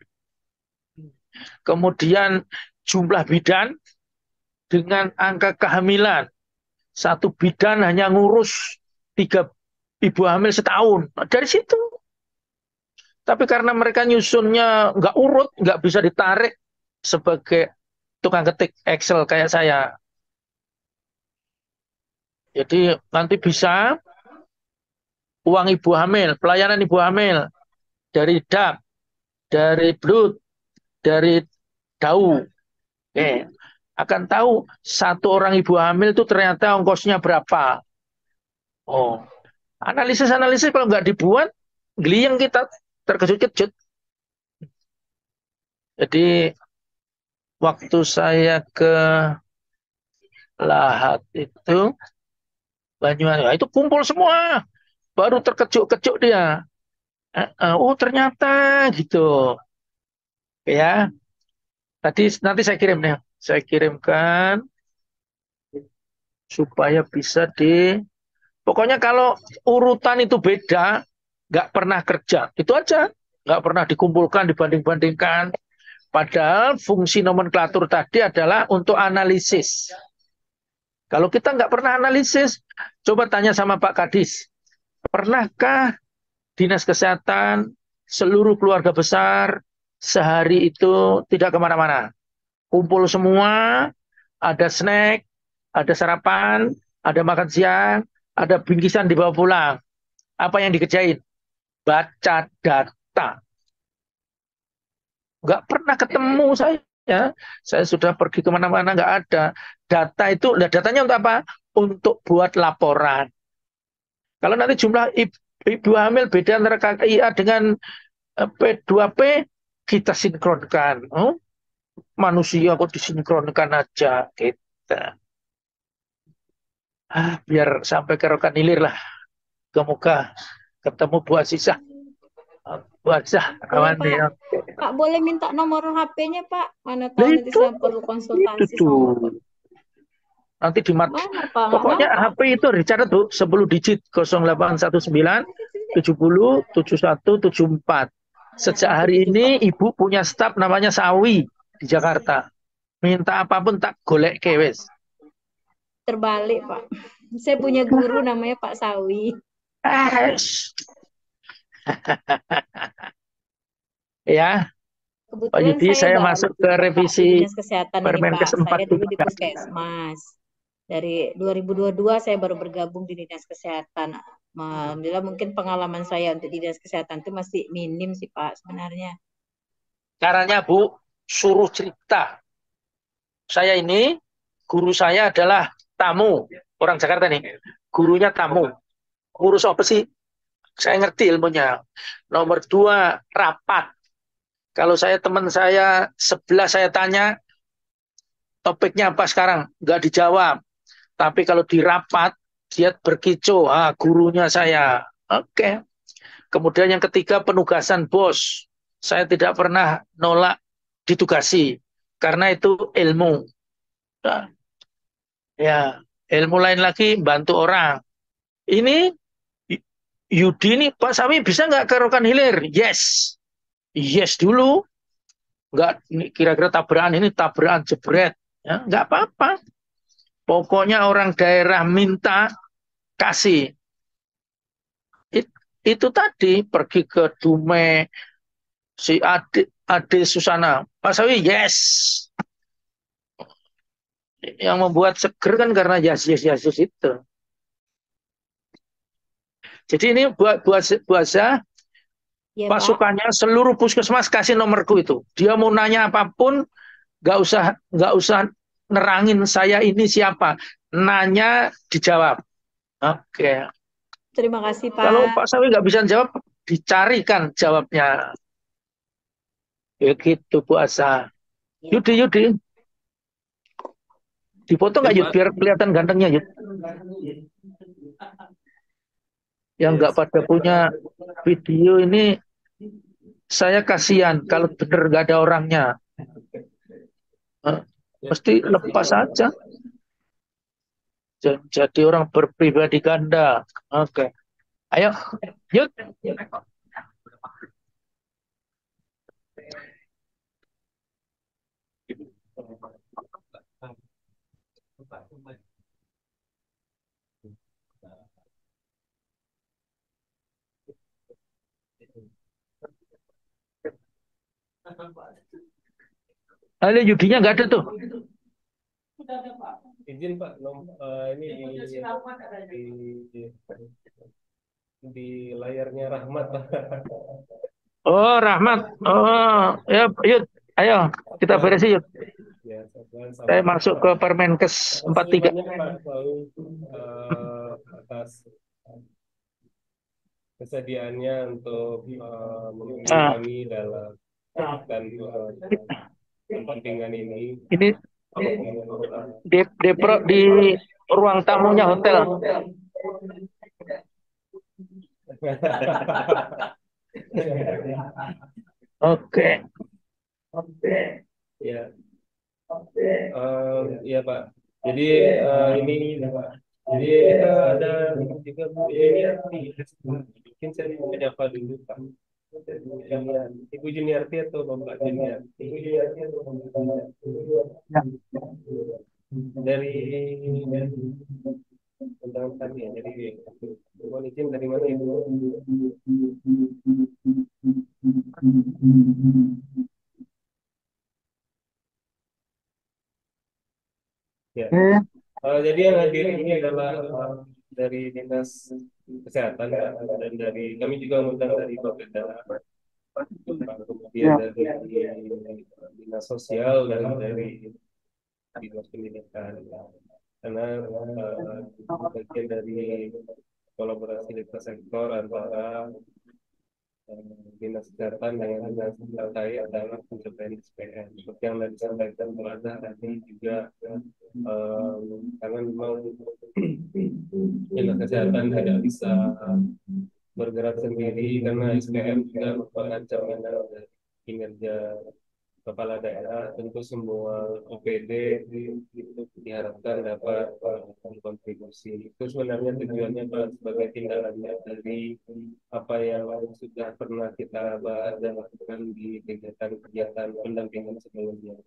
Kemudian jumlah bidan dengan angka kehamilan. Satu bidan hanya ngurus 3 ibu hamil setahun. Nah, dari situ. Tapi karena mereka nyusunnya nggak urut, nggak bisa ditarik sebagai tukang ketik Excel kayak saya. Jadi nanti bisa uang ibu hamil, pelayanan ibu hamil dari DAP, dari blood, dari DAU. Akan tahu satu orang ibu hamil itu ternyata ongkosnya berapa. Oh, analisis kalau nggak dibuat, geliyang kita terkejut-kejut. Jadi waktu saya ke Lahat itu Banyuwangi, itu kumpul semua, baru terkejut-kejut dia. Oh ternyata gitu, ya. Nanti saya kirim nih, saya kirimkan supaya bisa pokoknya kalau urutan itu beda, nggak pernah kerja, itu aja, nggak pernah dikumpulkan, dibanding-bandingkan. Padahal fungsi nomenklatur tadi adalah untuk analisis. Kalau kita nggak pernah analisis, coba tanya sama Pak Kadis, pernahkah Dinas Kesehatan seluruh keluarga besar sehari itu tidak kemana-mana? Kumpul semua, ada snack, ada sarapan, ada makan siang, ada bingkisan dibawa pulang. Apa yang dikerjain? Baca data. Nggak pernah ketemu saya. Saya sudah pergi kemana-mana, nggak ada. Data itu, datanya untuk apa? Untuk buat laporan. Kalau nanti jumlah ibu hamil beda antara KKIA dengan P2P, kita sinkronkan. Manusia kok disinkronkan aja. Kita. Biar sampai ke Rokan Hilir lah. Semoga ketemu Bu Azizah. Bu Azizah, kawan ya. Pak boleh minta nomor HP-nya Pak? Mana tahu nanti saya perlu konsultasi sama Pak. Nanti pokoknya HP itu dicatat Bu, 10 digit 0819 70 71 74. Sejak hari ini Ibu punya staf namanya Sawi di Jakarta. Minta apapun tak golek kewes. Terbalik Pak. Saya punya guru namanya Pak Sawi. Ya. Kebetulan Pak Yudi, saya masuk ke revisi Permenkes 4. Saya dulu di Puskesmas. Dari 2022 saya baru bergabung di Dinas Kesehatan. Alhamdulillah mungkin pengalaman saya untuk di Dinas Kesehatan itu masih minim sih Pak sebenarnya. Caranya Bu, suruh cerita. Saya ini, guru saya adalah tamu. Orang Jakarta nih, gurunya tamu. Ngurus apa sih? Saya ngerti ilmunya. Nomor 2, rapat. Kalau teman saya sebelah saya tanya, topiknya apa sekarang? Nggak dijawab. Tapi kalau di rapat, dia berkicau, gurunya saya. Oke. Kemudian yang ketiga, penugasan bos. Saya tidak pernah nolak ditugasi. Karena itu ilmu. Nah, ya, ilmu lain lagi, bantu orang. Ini, Yudi ini, Pak Sawi bisa nggak ke Rokan Hilir? Yes. Yes dulu. Nggak kira-kira tabrakan ini tabrakan jebret. Ya, nggak apa-apa. Pokoknya orang daerah minta, kasih. Itu tadi, pergi ke Dume, si Ade Susana. Pak Sawi, yes. Yang membuat seger kan karena yes itu. Jadi ini buat saya, ya, pasukannya Pak. Seluruh puskesmas kasih nomorku itu. Dia mau nanya apapun, nggak usah nerangin saya ini siapa. Nanya dijawab. Oke. Terima kasih Pak. Kalau Pak Sawi nggak bisa jawab, dicarikan jawabnya. Begitu Bu Asa. Yudi. Dipoto nggak Yud? Biar kelihatan gantengnya Yud. Yang nggak pada punya video ini, saya kasihan kalau bener nggak ada orangnya. Mesti lepas aja. Jadi orang berpribadi ganda. Oke. Ayo, Yud. Halo, Yudinya nggak ada tuh. Izin Pak, ini di layarnya Rahmat Pak. Oh, Rahmat. Oh, ya, Yud. Ayo, kita beresin Yud. Ya, Saya masuk ke Permenkes 43. Banyak Pak selalu atas kesediaannya untuk mendukung kami dalam dan pendampingan ini. Ini di ruang tamunya hotel. Oke. Ya. Iya Pak. Jadi ini Pak. Jadi kita ada juga Bu Juniarti. Mungkin saya menyapa dulu Pak. Ibu Juniarti atau Bapak Juniarti? Dari tentang kami ya. Jadi mohon izin dari mana Ibu? Ya. Jadi yang hadir ini adalah dari Dinas Kesehatan dan dari kami juga mengundang dari Bapeda, kemudian dari Dinas Sosial dan dari Dinas Pendidikan, karena bagian dari kolaborasi lintas sektor antara Dinas Kesehatan dengan dinas terkait adalah pencapaian SPM. Seperti yang tadi disampaikan Bu Azhar tadi juga, karena memang Dinas Kesehatan tidak bisa bergerak sendiri karena SPM juga merupakan cerminan dari kinerja kepala daerah. Tentu semua OPD itu diharapkan dapat berkontribusi. Itu sebenarnya tujuannya Pak, sebagai tindak lanjut dari apa yang sudah pernah kita bahas dan lakukan di kegiatan-kegiatan pendampingan sebelumnya.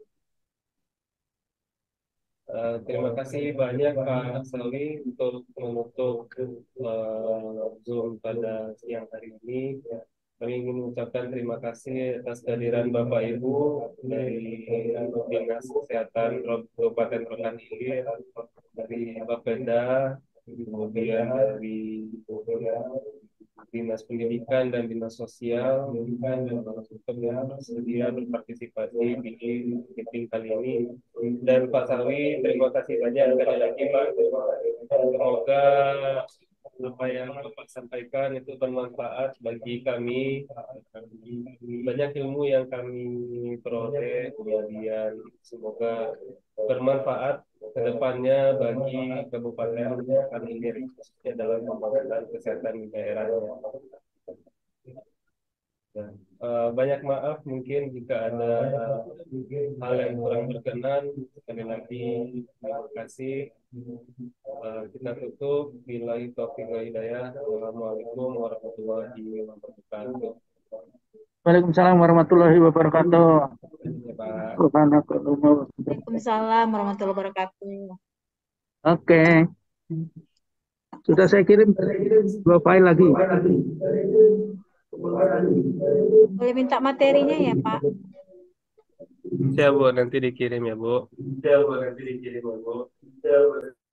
Terima kasih banyak Pak Sawi untuk menutup Zoom pada siang hari ini. Kami ingin mengucapkan terima kasih atas kehadiran Bapak Ibu dari Dinas Kesehatan Kabupaten Rokan Hilir, dari Bapeda, kemudian dari Dinas Pendidikan dan Dinas Sosial, dan bersedia berpartisipasi di meeting kali ini. Dan Pak Sawi, terima kasih banyak sekali lagi Pak. Semoga apa yang Bapak sampaikan itu bermanfaat bagi kami. Banyak ilmu yang kami peroleh, kemudian semoga bermanfaat ke depannya bagi Kabupaten Rokan Hilir, khususnya dalam pembangunan kesehatan di daerahnya. Banyak maaf mungkin jika ada hal yang kurang berkenan. Sekali lagi terima kasih. Kita tutup. Billahi taufiq wal hidayah. Wassalamualaikum warahmatullahi wabarakatuh. Waalaikumsalam warahmatullahi wabarakatuh. Waalaikumsalam warahmatullahi wabarakatuh. Oke. Sudah saya kirim 2 file lagi. Boleh minta materinya ya Pak? Ya Bu, nanti dikirim ya Bu. Ya Bu, nanti dikirim ya Bu.